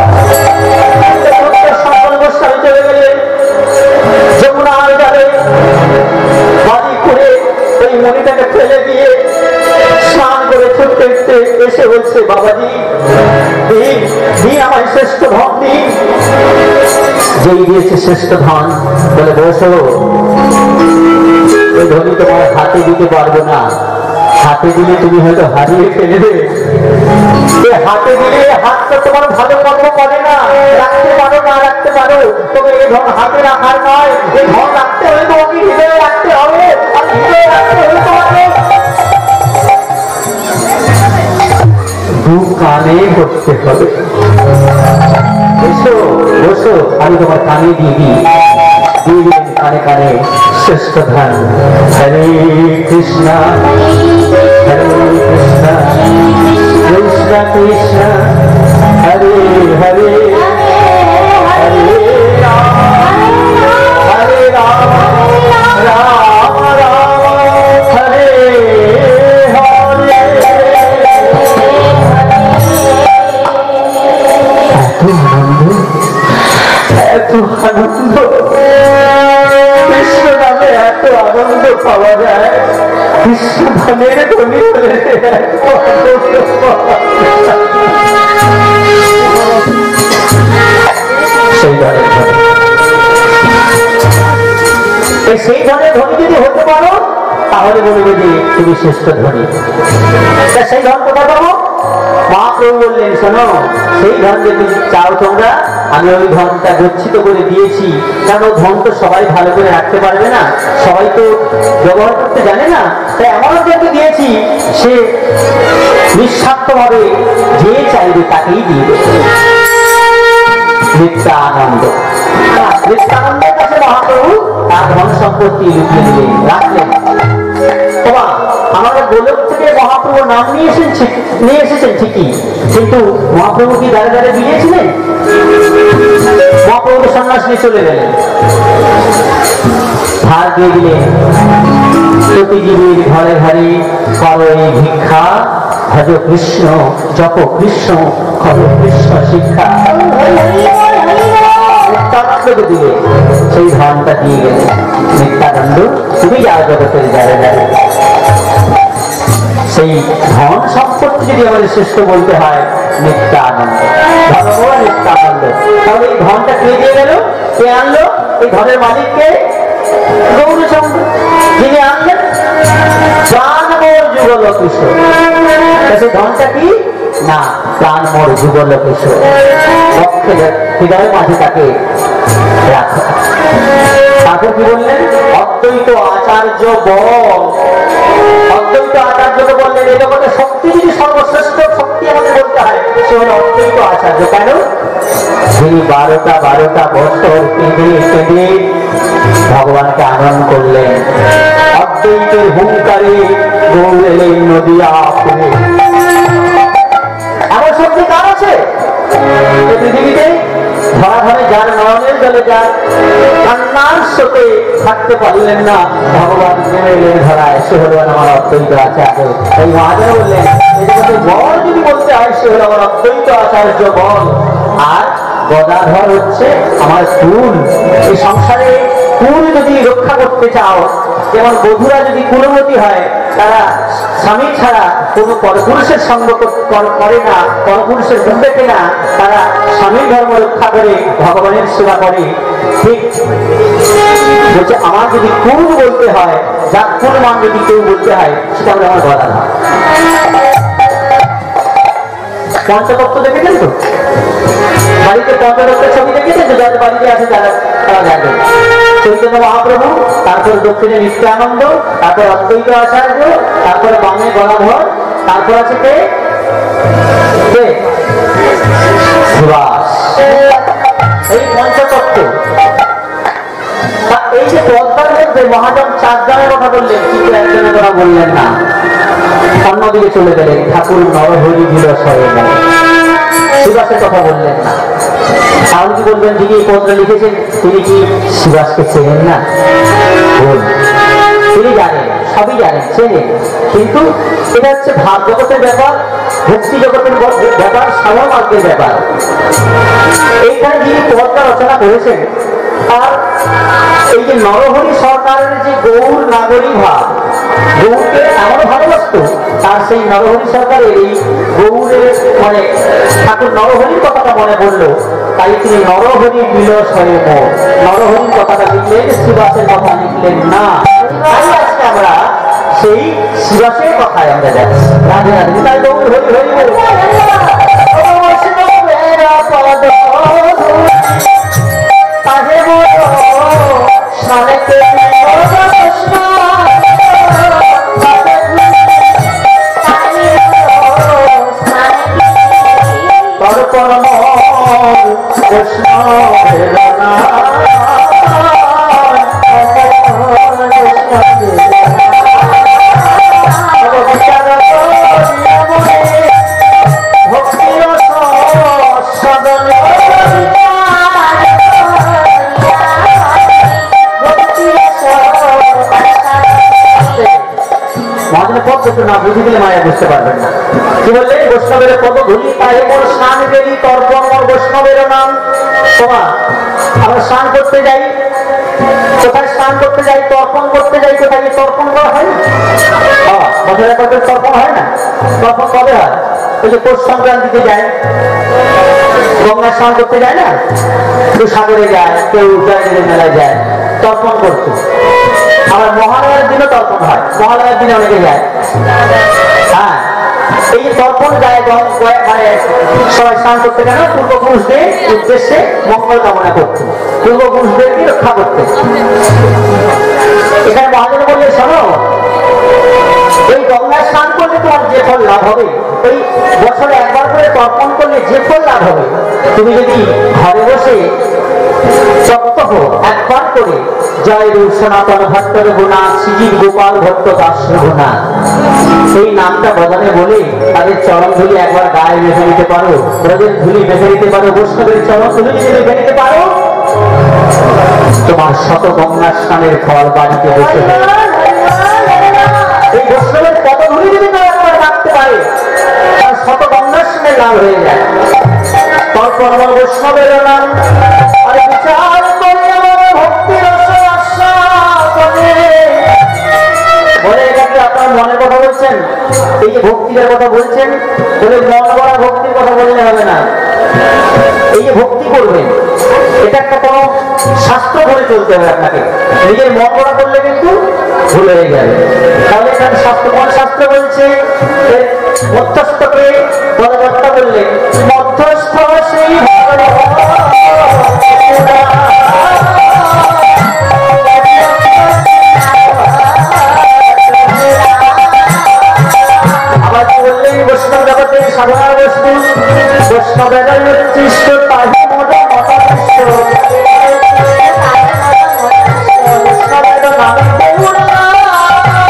সনাতন গোস্বামী চলে গেলেন যমুনার জলে, বাড়ি করে ওই মণিটাকে ফেলে দিয়ে স্নান করে ছুটতে ছুটতে এসে বলছে, বাবাজি দিন দিন আমার শ্রেষ্ঠ ধন দিন। যেই দিয়েছে শ্রেষ্ঠ ধন, বলে বসো, ওই ধনী তোমার হাতে দিতে পারবো না, হাতে দিলে তুমি হয়তো হারিয়ে ফেলবে। হাতে দিলে হাতটা তোমার ভালো কর্ম করে না, রাখতে পারো না রাখতে পারো, তবে এই ধন হাতে রাখার নয়, এই ধন রাখতে হলে তোমাকে হৃদয়ে রাখতে হবে, আর হৃদয়ে রাখতে হলে তোমাকে দু কানে করতে হবে। বসো বসো, আমি তোমার কানে দিয়ে দিই। দিয়ে দিলেন কানে কানে শ্রেষ্ঠ ধন। হরে কৃষ্ণ হরে কৃষ্ণ কৃষ্ণ কৃষ্ণ হরে হরে হরে রাম হরে রাম রাম রাম হরে হরে। এত আনন্দ, কৃষ্ণ নামে এত আনন্দ পাওয়া যায়, কৃষ্ণ ধানের ধনী হলে সেই ধরনের ধনী, সেই ধরনের ধনী যদি হতে পারো তাহলে বলবে যে তুমি শ্রেষ্ঠ ধনী। সেই ধন কোথায় পাবো? মহাপ্রভু বললেন, শোনো, সেই ধন যদি চাও তোমরা, আমি ওই ধনটা গচ্ছিত করে দিয়েছি। কারণ ওই ধন তো সবাই ভালো করে রাখতে পারবে না, সবাই তো ব্যবহার করতে জানে না, তাই এমন একজনকে দিয়েছি সে নিঃস্বার্থ ভাবে যে চাইবে তাকেই দিয়ে দেবে। নিত্যানন্দ, নিত্যানন্দের কাছে মহাপ্রভু তার ধন সম্পত্তি লুকিয়ে দিলেন, রাখলেন। তোমার আমাদের গোলক থেকে মহাপ্রভু নাম নিয়ে এসেছেন নিয়ে এসেছেন ঠিকই, কিন্তু মহাপ্রভু কি দাঁড়ে দাঁড়ে দিয়েছিলেন? মহাপ্রভু তো সন্ন্যাস নিয়ে চলে গেলেন, ধার দিয়ে দিলেন। প্রতিজীবীর ঘরে ঘরে করো এই ভিক্ষা, ভজ কৃষ্ণ জপ কৃষ্ণ কর কৃষ্ণ শিক্ষা। নিত্যানন্দকে দিলে সেই ধনটা দিয়ে গেলেন। নিত্যানন্দ তুমি যাও জগতের যারে যারে। সেই ধন সম্পত্তি যদি আমাদের শ্রেষ্ঠ বলতে হয়, নিত্যানন্দ, ধনময় নিত্যানন্দ। তাহলে এই ধনটা কে দিয়ে গেল? কে আনলো? এই ধনের মালিককে গৌরচন্দ্র, যিনি আনলেন প্রাণমোর যুগল কিশোর। সেই ধনটা কি না, প্রাণমোর যুগল কিশোর, হৃদয়ের মাঝে তাকে রাখো। তারপর কি বললেন? অদ্বৈত আচার্য বল। অদ্বৈত আচার্যকে বললেন, এই জগতে শক্তি যদি সর্বশ্রেষ্ঠ শক্তি আমাদের বলতে হয়, সে হল অদ্বৈত আচার্য। কেন? যিনি বারোটা বারোটা বছর কেঁদে কেঁদে ভগবানকে আনয়ন করলেন। অদ্বৈতের হুঙ্কারে গৌর এলেন নদিয়া ফুলে। এমন শক্তি কার আছে পৃথিবীতে? ধরা ধরে যার নয়নের জলে যার কান্নার স্রোতে থাকতে পারলেন না, ভগবান নেমে এলেন ধরায়, সে হল আমার অদ্বৈত আচার্য। এই মহাজন বললেন বল যদি বলতে হয় সে হল আমার অদ্বৈত আচার্য বল। আর গদাধর হচ্ছে আমার কুল। এই সংসারে কুল যদি রক্ষা করতে চাও, যেমন বধূরা যদি কুলবতী হয়, তারা স্বামী ছাড়া কোনো পরপুরুষের সঙ্গ করে না, পরপুরুষের মুখ দেখে না, তারা স্বামীর ধর্ম রক্ষা করে ভগবানের সেবা করে। ঠিক বলছে আমার যদি কুল বলতে হয়, যার কুল মান যদি কেউ বলতে হয়, সেটা হলো আমার গদাধর। পঞ্চতত্ত্ব দেখেছেন তো? বাড়িতে পঞ্চতত্ত্বের ছবি দেখেছেন তো? যাদের বাড়িতে আছে তারা তারা জানে। চৈতন্য মহাপ্রভু, তারপর দক্ষিণে নিত্যানন্দ, তারপর অদ্বৈত আচার্য, তারপরে বামে গদাধর, তারপর আছে কে? সুভাষ। এই পঞ্চতত্ত্ব। এই যে পদ্মার মধ্যে মহাজন চারজনের কথা বললেন, কিন্তু একজনের কথা বললেন না, অন্যদিকে চলে গেলেন। ঠাকুর নরহরি দিল স্বরে সুভাষের কথা বললেন না। তাহলে কি বলবেন যিনি এই পদ্মা লিখেছেন তিনি কি সুভাষকে চেনেন না? তিনি জানেন, সবই জানেন, চেনেন, কিন্তু এটা হচ্ছে ভাব জগতের ব্যাপার, ভক্তি জগতের ব্যাপার, সমমার্গের ব্যাপার। এইখানে যিনি পদ্মা রচনা করেছেন তার এই যে নরহরি সরকারের যে গৌর নাগরিক ভাব, গৌরকে এমন ভালোবাসত, তার সেই নরহরি সরকারের এই গৌরের মানে ঠাকুর নরহরির কথাটা মনে পড়লো, তাই তিনি নরহরি দিল স্বরে মোর, নরহরির কথাটা লিখলেন, সুভাষের কথা লিখলেন না। তাই আজকে আমরা সেই সুভাষের কথায় আমরা যাচ্ছি। রাধে রাধে, তাই গৌর হরি হরি বল। না বুঝে দিলে মায়া বুঝতে পারবেন না। কি বললেন? বৈষ্ণবের পদ ধুলি পায়ে মোর স্নান গেলি, তর্পণ মোর বৈষ্ণবের নাম। তোমা আমরা স্নান করতে যাই, কোথায় স্নান করতে যাই? তর্পণ করতে যাই। কোথায় তর্পণ করা হয় না? বছরের পর তর্পণ হয় না? তর্পণ কবে হয়? ওই যে পৌষ সংক্রান্তিতে যায়, গঙ্গা স্নান করতে যায় না, কেউ সাগরে যায়, কেউ জয়দেবের মেলায় যায় তর্পণ করতে। আবার মহালয়ার দিনও তর্পণ হয়, মহালয়ার দিনে অনেকে যায়। হ্যাঁ, এই যে তর্পণ যায় মানে সবাই স্নান করতে কেন? পূর্বপুরুষদের উদ্দেশ্যে মঙ্গল কামনা করতে, পূর্বপুরুষদেরকে রক্ষা করতে। এখানে মহাজন বললে শোনো, এই গঙ্গায় স্নান করলে তোমার যে ফল লাভ হবে, এই বছরে একবার করে তর্পণ করলে যে ফল লাভ হবে, তুমি যদি ঘরে বসে সপ্তাহ একবার করে জয় রূপ সনাতন ভট্ট রঘুনাথ শ্রীজীব গোপাল ভট্ট দাস রঘুনাথ এই নামটা বদলে বলে তাদের চরণ ধুলি একবার গায়ে বেঁধে নিতে পারো, ব্রজের ধুলি বেঁধে নিতে পারো, বৈষ্ণবের চরণ ধুলি যদি বেঁধে নিতে পারো, তোমার শত গঙ্গা স্নানের ফল বাড়িতে বসে এই বৈষ্ণবের কত ধুলি যদি কেউ একবার রাখতে পারে, তার শত গঙ্গা স্নানের লাভ হয়ে যায়। তারপর আমার বৈষ্ণবের নাম আর বিচার করে আমার ভক্তির বলে, এটা কি আপনার মনের কথা বলছেন? এই যে ভক্তির কথা বলছেন, বলে মন গড়া ভক্তির কথা বললে হবে না। এই যে ভক্তি করবেন, এটা একটা কোনো শাস্ত্র ধরে চলতে হবে আপনাকে। নিজের মন গড়া করলে কিন্তু ভুল হয়ে যাবে। তাহলে এখানে শাস্ত্র, কোন শাস্ত্র বলছে? মধ্যস্থকে পদকর্তা বললেন, মধ্যস্থ সেই আবার বললেন বৈষ্ণব জগতে সাধনার বস্তু, বৈষ্ণবের উৎকৃষ্ট তাহি মোটা মতাদৃষ্ট, বৈষ্ণবের নামে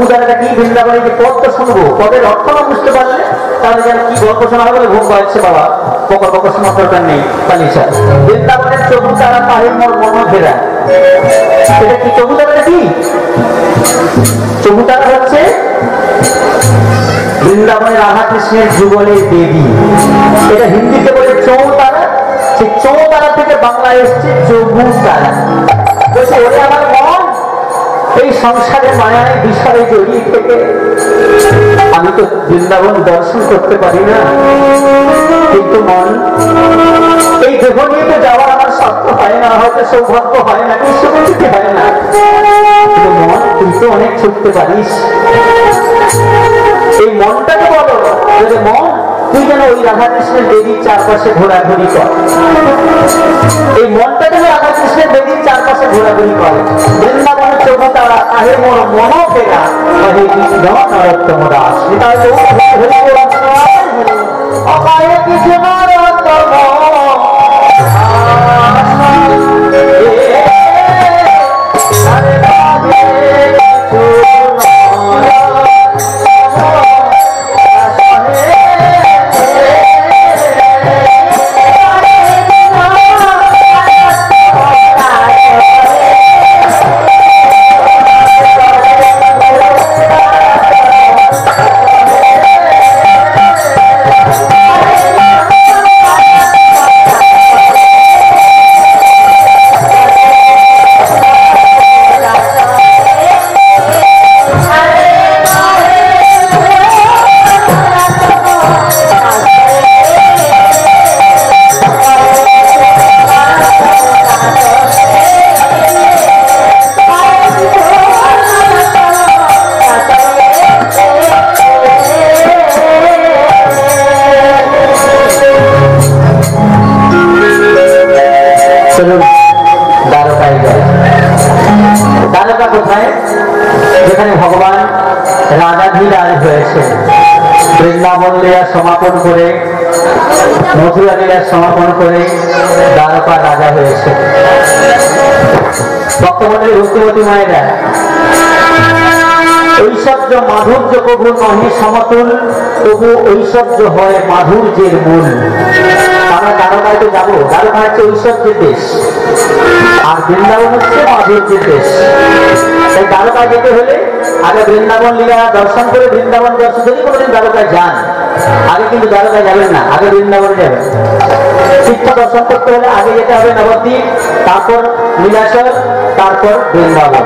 দ্বারাটা কি বৃন্দাবনে যে পদ শুনবো, পদের অর্থ না বুঝতে পারলে তাহলে যেন কি গল্প শোনা হবে ঘুম পাচ্ছে বাবা, পকর পকর শোনার দরকার নেই। পালিশা বৃন্দাবনের চবু তারা পাহির মোর মন ফেরা, এটা কি চবু তারাটা কি? চবু তারা হচ্ছে বৃন্দাবনের রাধা কৃষ্ণের যুগলের দেবী, এটা হিন্দিতে বলে চৌতারা। সেই চৌতারা থেকে বাংলায় এসছে চবু তারা। বলছে ওরে আমার মন, এই সংসারে মায়ায় বিষয়ে জড়িয়ে থেকে আমি তো বৃন্দাবন দর্শন করতে পারি না, কিন্তু মন এই দেহ নিয়ে তো যাওয়ার আমার সাধ্য হয় না, হয়তো সৌভাগ্য হয় না, ঈশ্বরকে হয় না, কিন্তু মন তুই তো অনেক ছুটতে পারিস। এই মনটাকে বলো যে মন তুই যেন ওই রাধাকৃষ্ণের দেবীর চারপাশে ঘোরাঘুরি কর, এই মনটা যেন রাধাকৃষ্ণের দেবীর চারপাশে ঘোরাঘুরি করে। বৃন্দাবনের চোখ তারা আহে মোর মন ফেরা হে কৃষ্ণ নরোত্তম দাস। অপায়ে কিছু নরোত্তম যেখানে ভগবান রাধাধীরাজ হয়েছে, বৃন্দাবন লীলা সমাপন করে মথুরা লীলা সমাপন করে দ্বারকা রাজা হয়েছে। ভক্তমন্ডলী ভক্তিমতী মায়েরা, ঐশ্বর্য মাধুর্য প্রভু নহে সমতুল, তবু ঐশ্বর্য হয় মাধুর্যের মূল। আমরা দ্বারকায় তো যাবো, দ্বারকা হচ্ছে ঐশ্বর্যের দেশ আর বৃন্দাবন হচ্ছে মাধুর্যের দেশ। তাই দ্বারকায় যেতে হলে আগে বৃন্দাবন লীলা দর্শন করে, বৃন্দাবন দর্শন যদি কোনোদিন দ্বারকায় যান, আগে কিন্তু দ্বারকায় যাবেন না, আগে বৃন্দাবনে যাবেন। তীর্থ দর্শন করতে হলে আগে যেতে হবে নবদ্বীপ, তারপর নীলাচল, তারপর বৃন্দাবন।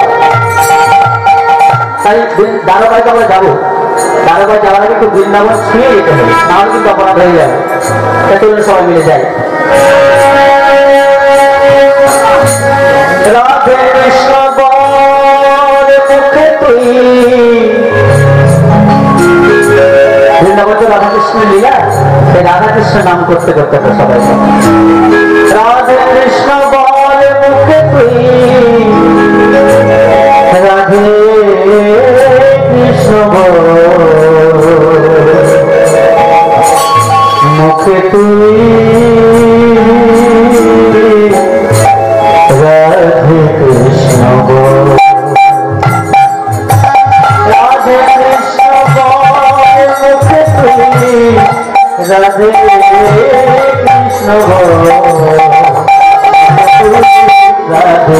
তাই দ্বারকায় তো আমরা যাবো, দ্বারকায় যাওয়ার আগে একটু বৃন্দাবন ছুঁয়ে যেতে হবে, নাহলে কিন্তু অপরাধ হয়ে যাবে। চলুন সবাই মিলে যাই। রাধে কৃষ্ণ মুখে তুই, বৃন্দাবন তো রাধাকৃষ্ণের লীলা, সেই রাধাকৃষ্ণ নাম করতে করতে সবাই রাধে কৃষ্ণ বল মুখে তুই, রাধে কৃষ্ণ বল মুখে তুই, রাধে কৃষ্ণ বল, রাধে কৃষ্ণ বল মুখে তুই, রাধে কৃষ্ণ বল, রাধে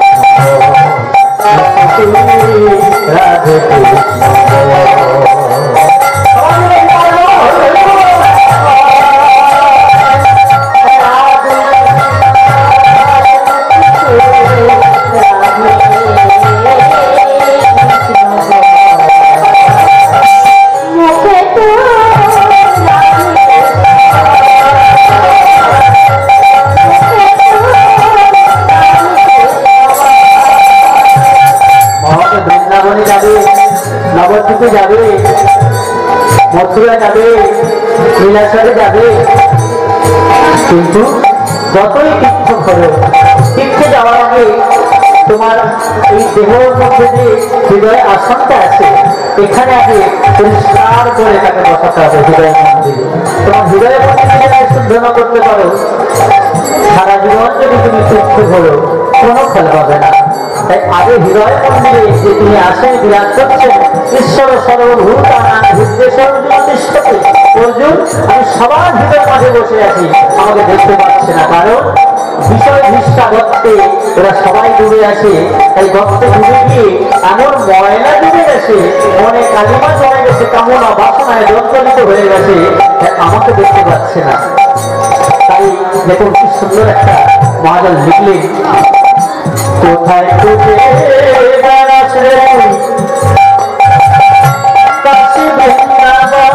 রাধে কৃষ্ণ নবদ্বীপে যাবে, মথুরা যাবে, নীলাচলে যাবে, কিন্তু যতই তীর্থ করো, তীর্থে যাওয়ার আগে তোমার এই দেহের মধ্যে যে হৃদয় আসনটা আছে, এখানে আগে পরিষ্কার করে তাকে বসাতে হবে হৃদয়ের মন্দিরে। তোমার হৃদয়ের মন্দিরে শুদ্ধ না করতে পারো, সারা জীবন যদি তুমি তীর্থ করো কোনো ফল পাবে না। তাই আগে হৃদয় মন্দিরে যে তিনি আসেন বিরাজ করছেন ঈশ্বর সর্বভূতানাং হৃদয়েশ্বর তিষ্ঠতি। অর্জুন, আমি সবার হৃদয়ের মাঝে বসে আছি, আমাকে দেখতে পাচ্ছে না, কারণ বিষয় ভিষ্ঠা ভক্তে ওরা সবাই ডুবে আছে। তাই ভক্তে ডুবে গিয়ে এমন ময়লা ডুবে গেছে, মনে কালিমা জমে গেছে, কামনা বাসনায় জর্জরিত হয়ে গেছে, আমাকে দেখতে পাচ্ছে না। তাই দেখুন কি সুন্দর একটা মহাজন লিখলেন, কোথায় খুঁজে বেড়াস রে কাশী বৃন্দাবন,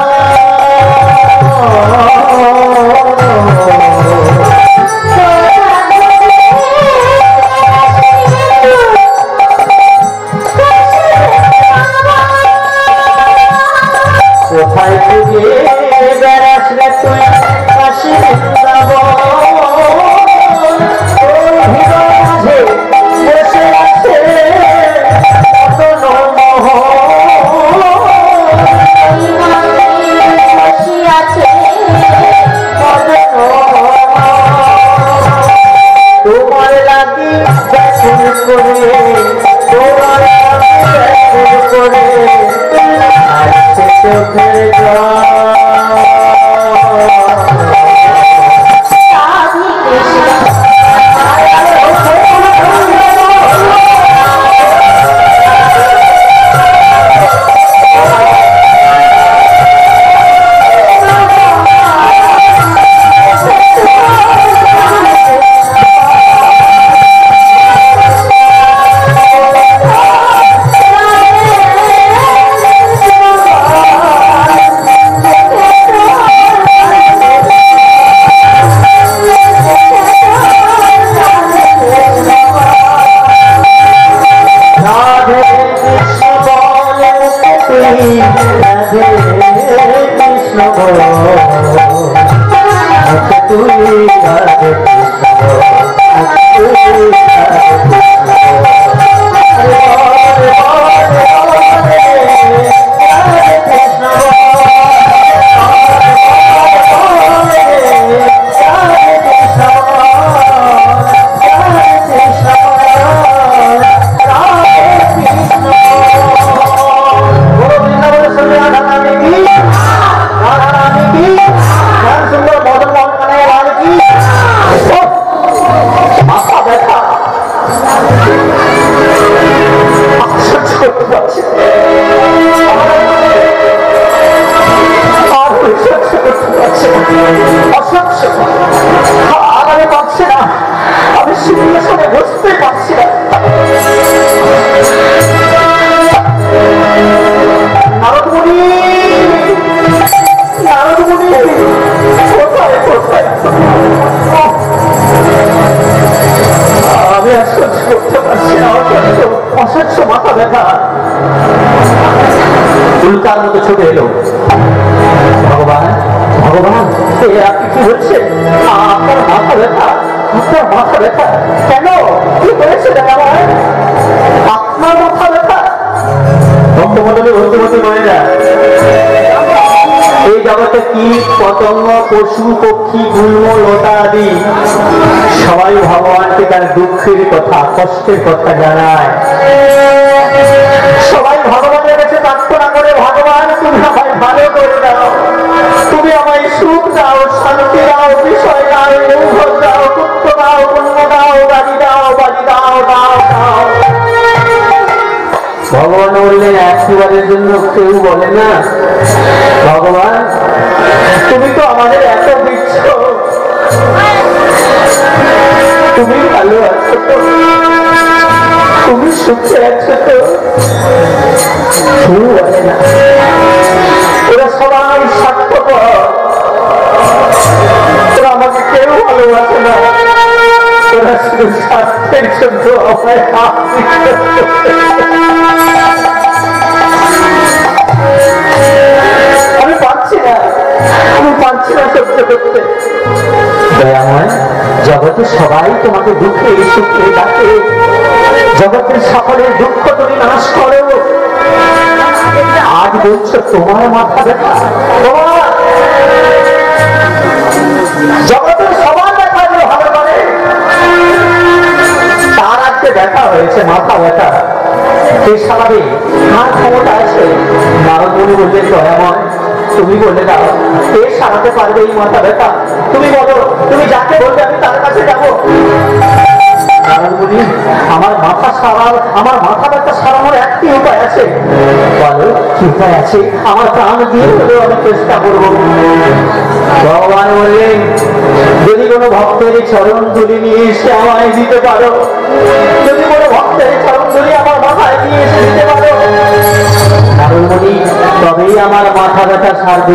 কোথায় খুঁজে বেড়াস রে তুই কাশী বৃন্দাবন, তোমার লাগি ব্যাকুল করে, তোমার লাগি ব্যাকুল করে আসছে চোখের জল। উল্কার মতো ছুটে এলো, ভগবান ভগবান আপনি কি হচ্ছেন? আপনার মাথা ব্যথা, আপনার মাথা ব্যথা কেন? কি হয়েছে আমার? আপনার মাথা ব্যথা? ভক্তমণ্ডলী ভক্তমতী মায়েরা, এই জগতে কীট পতঙ্গ পশু পক্ষী গুল্ম লতা আদি সবাই ভগবানকে তার দুঃখের কথা কষ্টের কথা জানায়। সবাই ভগবানের কাছে প্রার্থনা করে, ভগবান তুমি আমায় ভালো করে দাও, তুমি আমায় সুখ দাও, শান্তি দাও, বিষয় দাও, ঔষধ দাও, পুত্র দাও, পুণ্য দাও, গাড়ি দাও, বাড়ি দাও, দাও দাও। ভগবান বললেন একবারের জন্য কেউ বলে না, ভগবান তুমি তো আমাদের এত দিচ্ছ, তুমি ভালো আছো তো, তুমি সুখে আছো তো? কেউ বলে না, ওরা সবাই স্বার্থপর, ওরা আমাকে কেউ ভালোবাসে না, ওরা শুধু স্বার্থের জন্য আমায় আমি পারছি না, আমি পারছি না সহ্য করতে। দয়াময়, জগতের সবাই তোমাকে দুঃখে সুখে ডাকে, জগতের সকলের দুঃখ তুমি নাশ করো, আজ বলছো তোমার মাথা ব্যথা। জগতের সবার ব্যথা যে ভালো করে, তার আজকে ব্যথা ব্যথা হয়েছে, মাথা ব্যথা, কে সারাবে, কার ক্ষমতা আছে? নারদ মুনি বললেন, দয়াময় তুমি বলে দাও, কে সারাতে পারবে এই মাথা ব্যথা? তুমি বলো, তুমি যাকে বলবে আমি তার কাছে যাবো। নারদ মুনি, আমার মাথা সারার, আমার মাথা ব্যথা সারানোর একটি উপায় আছে। বলো কি উপায় আছে? আমার প্রাণ দিয়ে হলেও আমি চেষ্টা করবো। ভগবান বললেন, যদি কোনো ভক্তের চরণ ধুলি নিয়ে এসে আমায় দিতে পারো, যদি কোনো ভক্তের চরণ ধুলি আমার মাথায় নিয়ে এসে দিতে পারো, নারদ মুনি, তবেই আমার মাথা ব্যথা সারবে।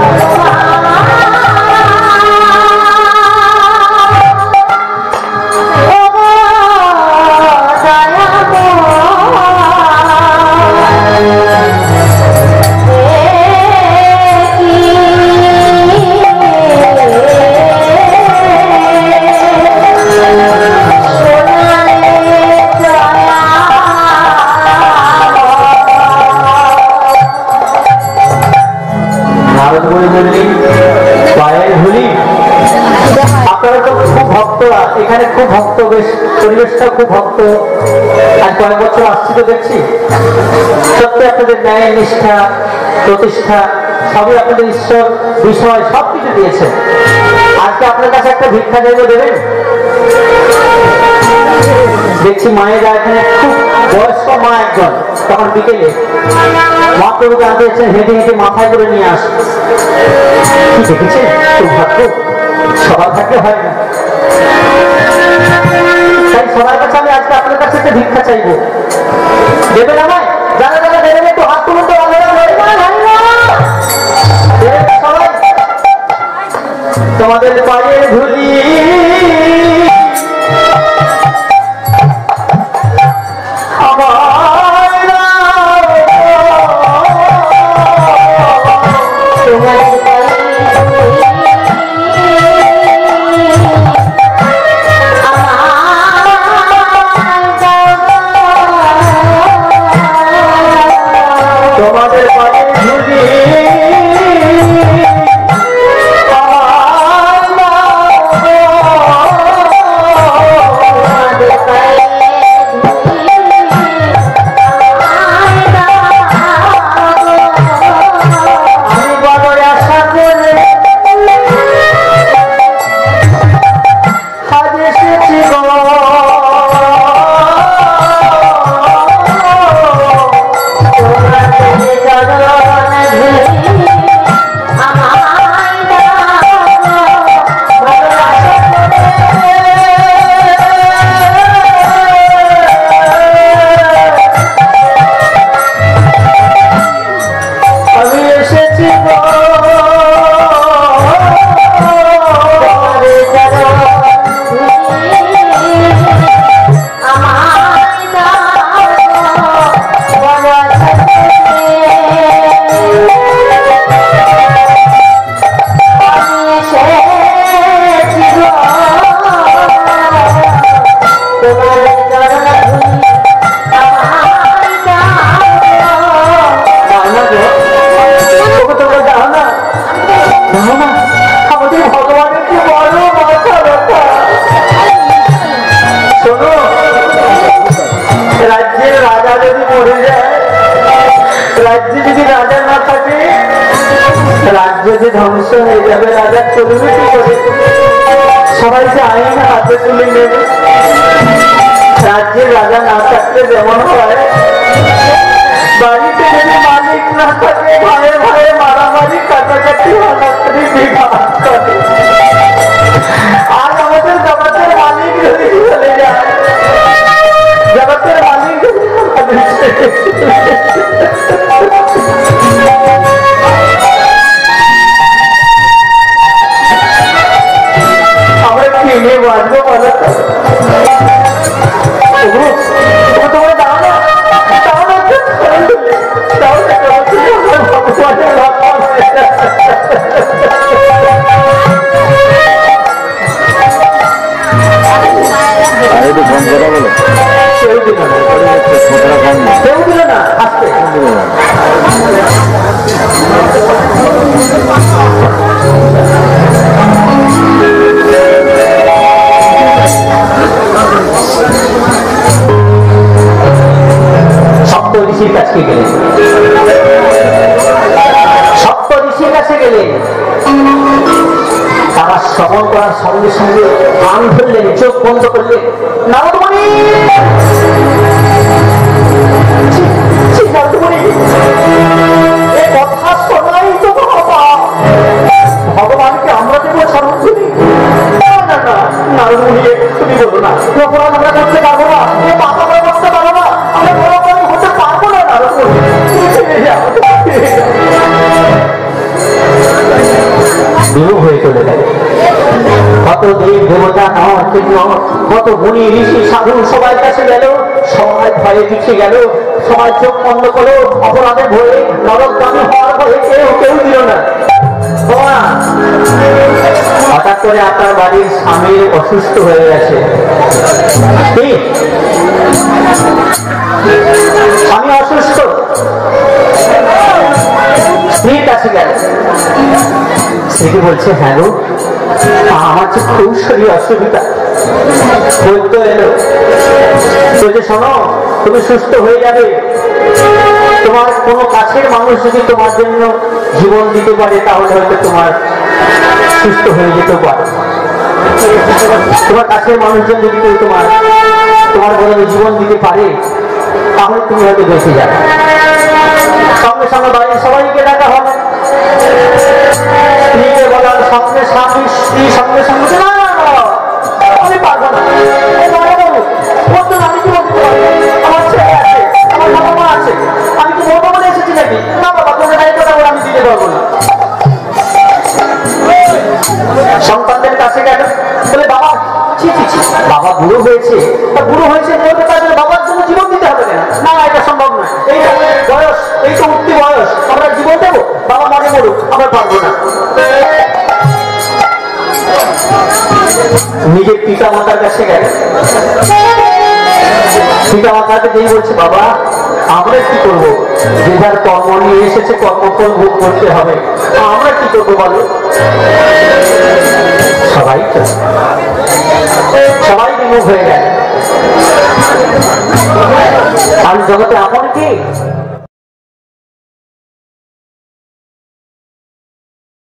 আপনারা তো খুব ভক্তরা, এখানে খুব ভক্ত, বেশ পরিবেশটা খুব ভক্ত, আজ কয়েক বছর আসছি তো দেখছি, সত্যি আপনাদের ন্যায় নিষ্ঠা প্রতিষ্ঠা সবই আপনাদের ঈশ্বর বিষয় সবকিছু দিয়েছে। আজকে আপনার কাছে একটা ভিক্ষা চাইলে দেবেন? দেখছি মায়েরা এখানে খুব বয়স্ক মা একজন, তখন বিকেলে মহাপ্রভুকে আনতে হেঁটে হেঁটে মাথায় করে নিয়ে আসে, দেখেছেন? খুব ভাগ্য, সবার থাকলে হয় না। তাই সবার কাছে আমি আজকে আপনার কাছে একটা ভিক্ষা চাইবো, দেবেন আমায়? যারা যারা দেবেন একটু হাত তুলুন তো। সবাই তোমাদের পায়ের ধুলি ধ্বংস হয়ে যাবে, রাজা চলবে কি করে? সবাই যে আইন হাতে তুলে নেবে। রাজ্যের রাজা না থাকলে যেমন হয়, বাড়িতে যদি মালিক না থাকে ভয়ে ভয়ে মারামারি কাটাকাটি হানাহানি বিবাদ করে। আর আমাদের জগতের মালিক যদি চলে যায়, জগতের মালিক যদি বাঁচবো বলো তো? তোমার দাও না, দাও না, দাও না, কেউ দিল না, আসতে কাছে গেলেন, সপ্ত ঋষির কাছে গেলেন। তারা শ্রবণ করার সঙ্গে সঙ্গে কান ধরলেন, চোখ বন্ধ করলেন। নারদমণি, কথা শোনাই তো বাবা, ভগবানকে আমরা দেবো সর্বক্ষণি। না না না নারদমণি, তুমি বলো না অপরাধ আমরা করতে পারবো না, এ পাপ আমরা করতে পারবো না, আমরা অপরাধ হতে পারবো না। নারদমণি বিমুখ হয়ে চলে গেল। কত দেব দেবতা নেওয়ার জন্য কত মুনি ঋষি সাধু সবাই কাছে গেল, সবাই ভয়ে পিছিয়ে গেল, সবাই চোখ বন্ধ করলো, অপরাধে ভয়ে নরকগামী হওয়ার ভয়ে কেউ কেউ দিল না। হঠাৎ করে আপনার বাড়ির স্বামী অসুস্থ হয়ে গেছে, স্বামী অসুস্থ, স্ত্রীর কাছে গেল। স্ত্রীকে বলছে, হ্যাঁ গো আমার যে খুব শরীর অসুবিধা। বৈদ্য এলো, বলছে শোনো তুমি সুস্থ হয়ে যাবে, তোমার কোনো কাছের মানুষ যদি তোমার জন্য জীবন দিতে পারে তাহলে হয়তো তোমার সুস্থ হয়ে যেতে পারে। তোমার কাছের মানুষজন যদি কেউ তোমার তোমার বদলে জীবন দিতে পারে তাহলে তুমি হয়তো বেঁচে যাবে। সঙ্গে সঙ্গে বাড়ির সবাইকে ডাকা হবে, স্ত্রীকে বলার সঙ্গে স্বামী স্ত্রী সঙ্গে সঙ্গে না আমি পারবো না, আমি কি বলতে পারবো, আমার ছেলে আছে, আমার বাবা মা আছে, আমি কি বলবো বলে এসেছি নাকি? না বাবা তোমার দায়িত্বটা বলে আমি দিতে পারবো না। সন্তানদের কাছে গেল, বলে বাবা ছি ছি ছি বাবা বুড়ো হয়েছে, বুড়ো হয়েছে বলতে পারবে বাবার জন্য জীবন দিতে হবে কেন? না এটা সম্ভব না, এই বয়স, এই তো উঠতি বয়স, আমরা জীবন দেবো? বাবা মনে মরুক, আমরা পারবো না। নিজের পিতা মাতার কাছে গেল, পিতা মাতাকে যেই বলছে বাবা আমরা কি করবো, যে যার কর্ম নিয়ে এসেছে কর্মফল ভোগ করতে হবে, আমরা কি করবো বলো? সবাই সবাই বিমুখ হয়ে গেল। আর জগতে আপন কি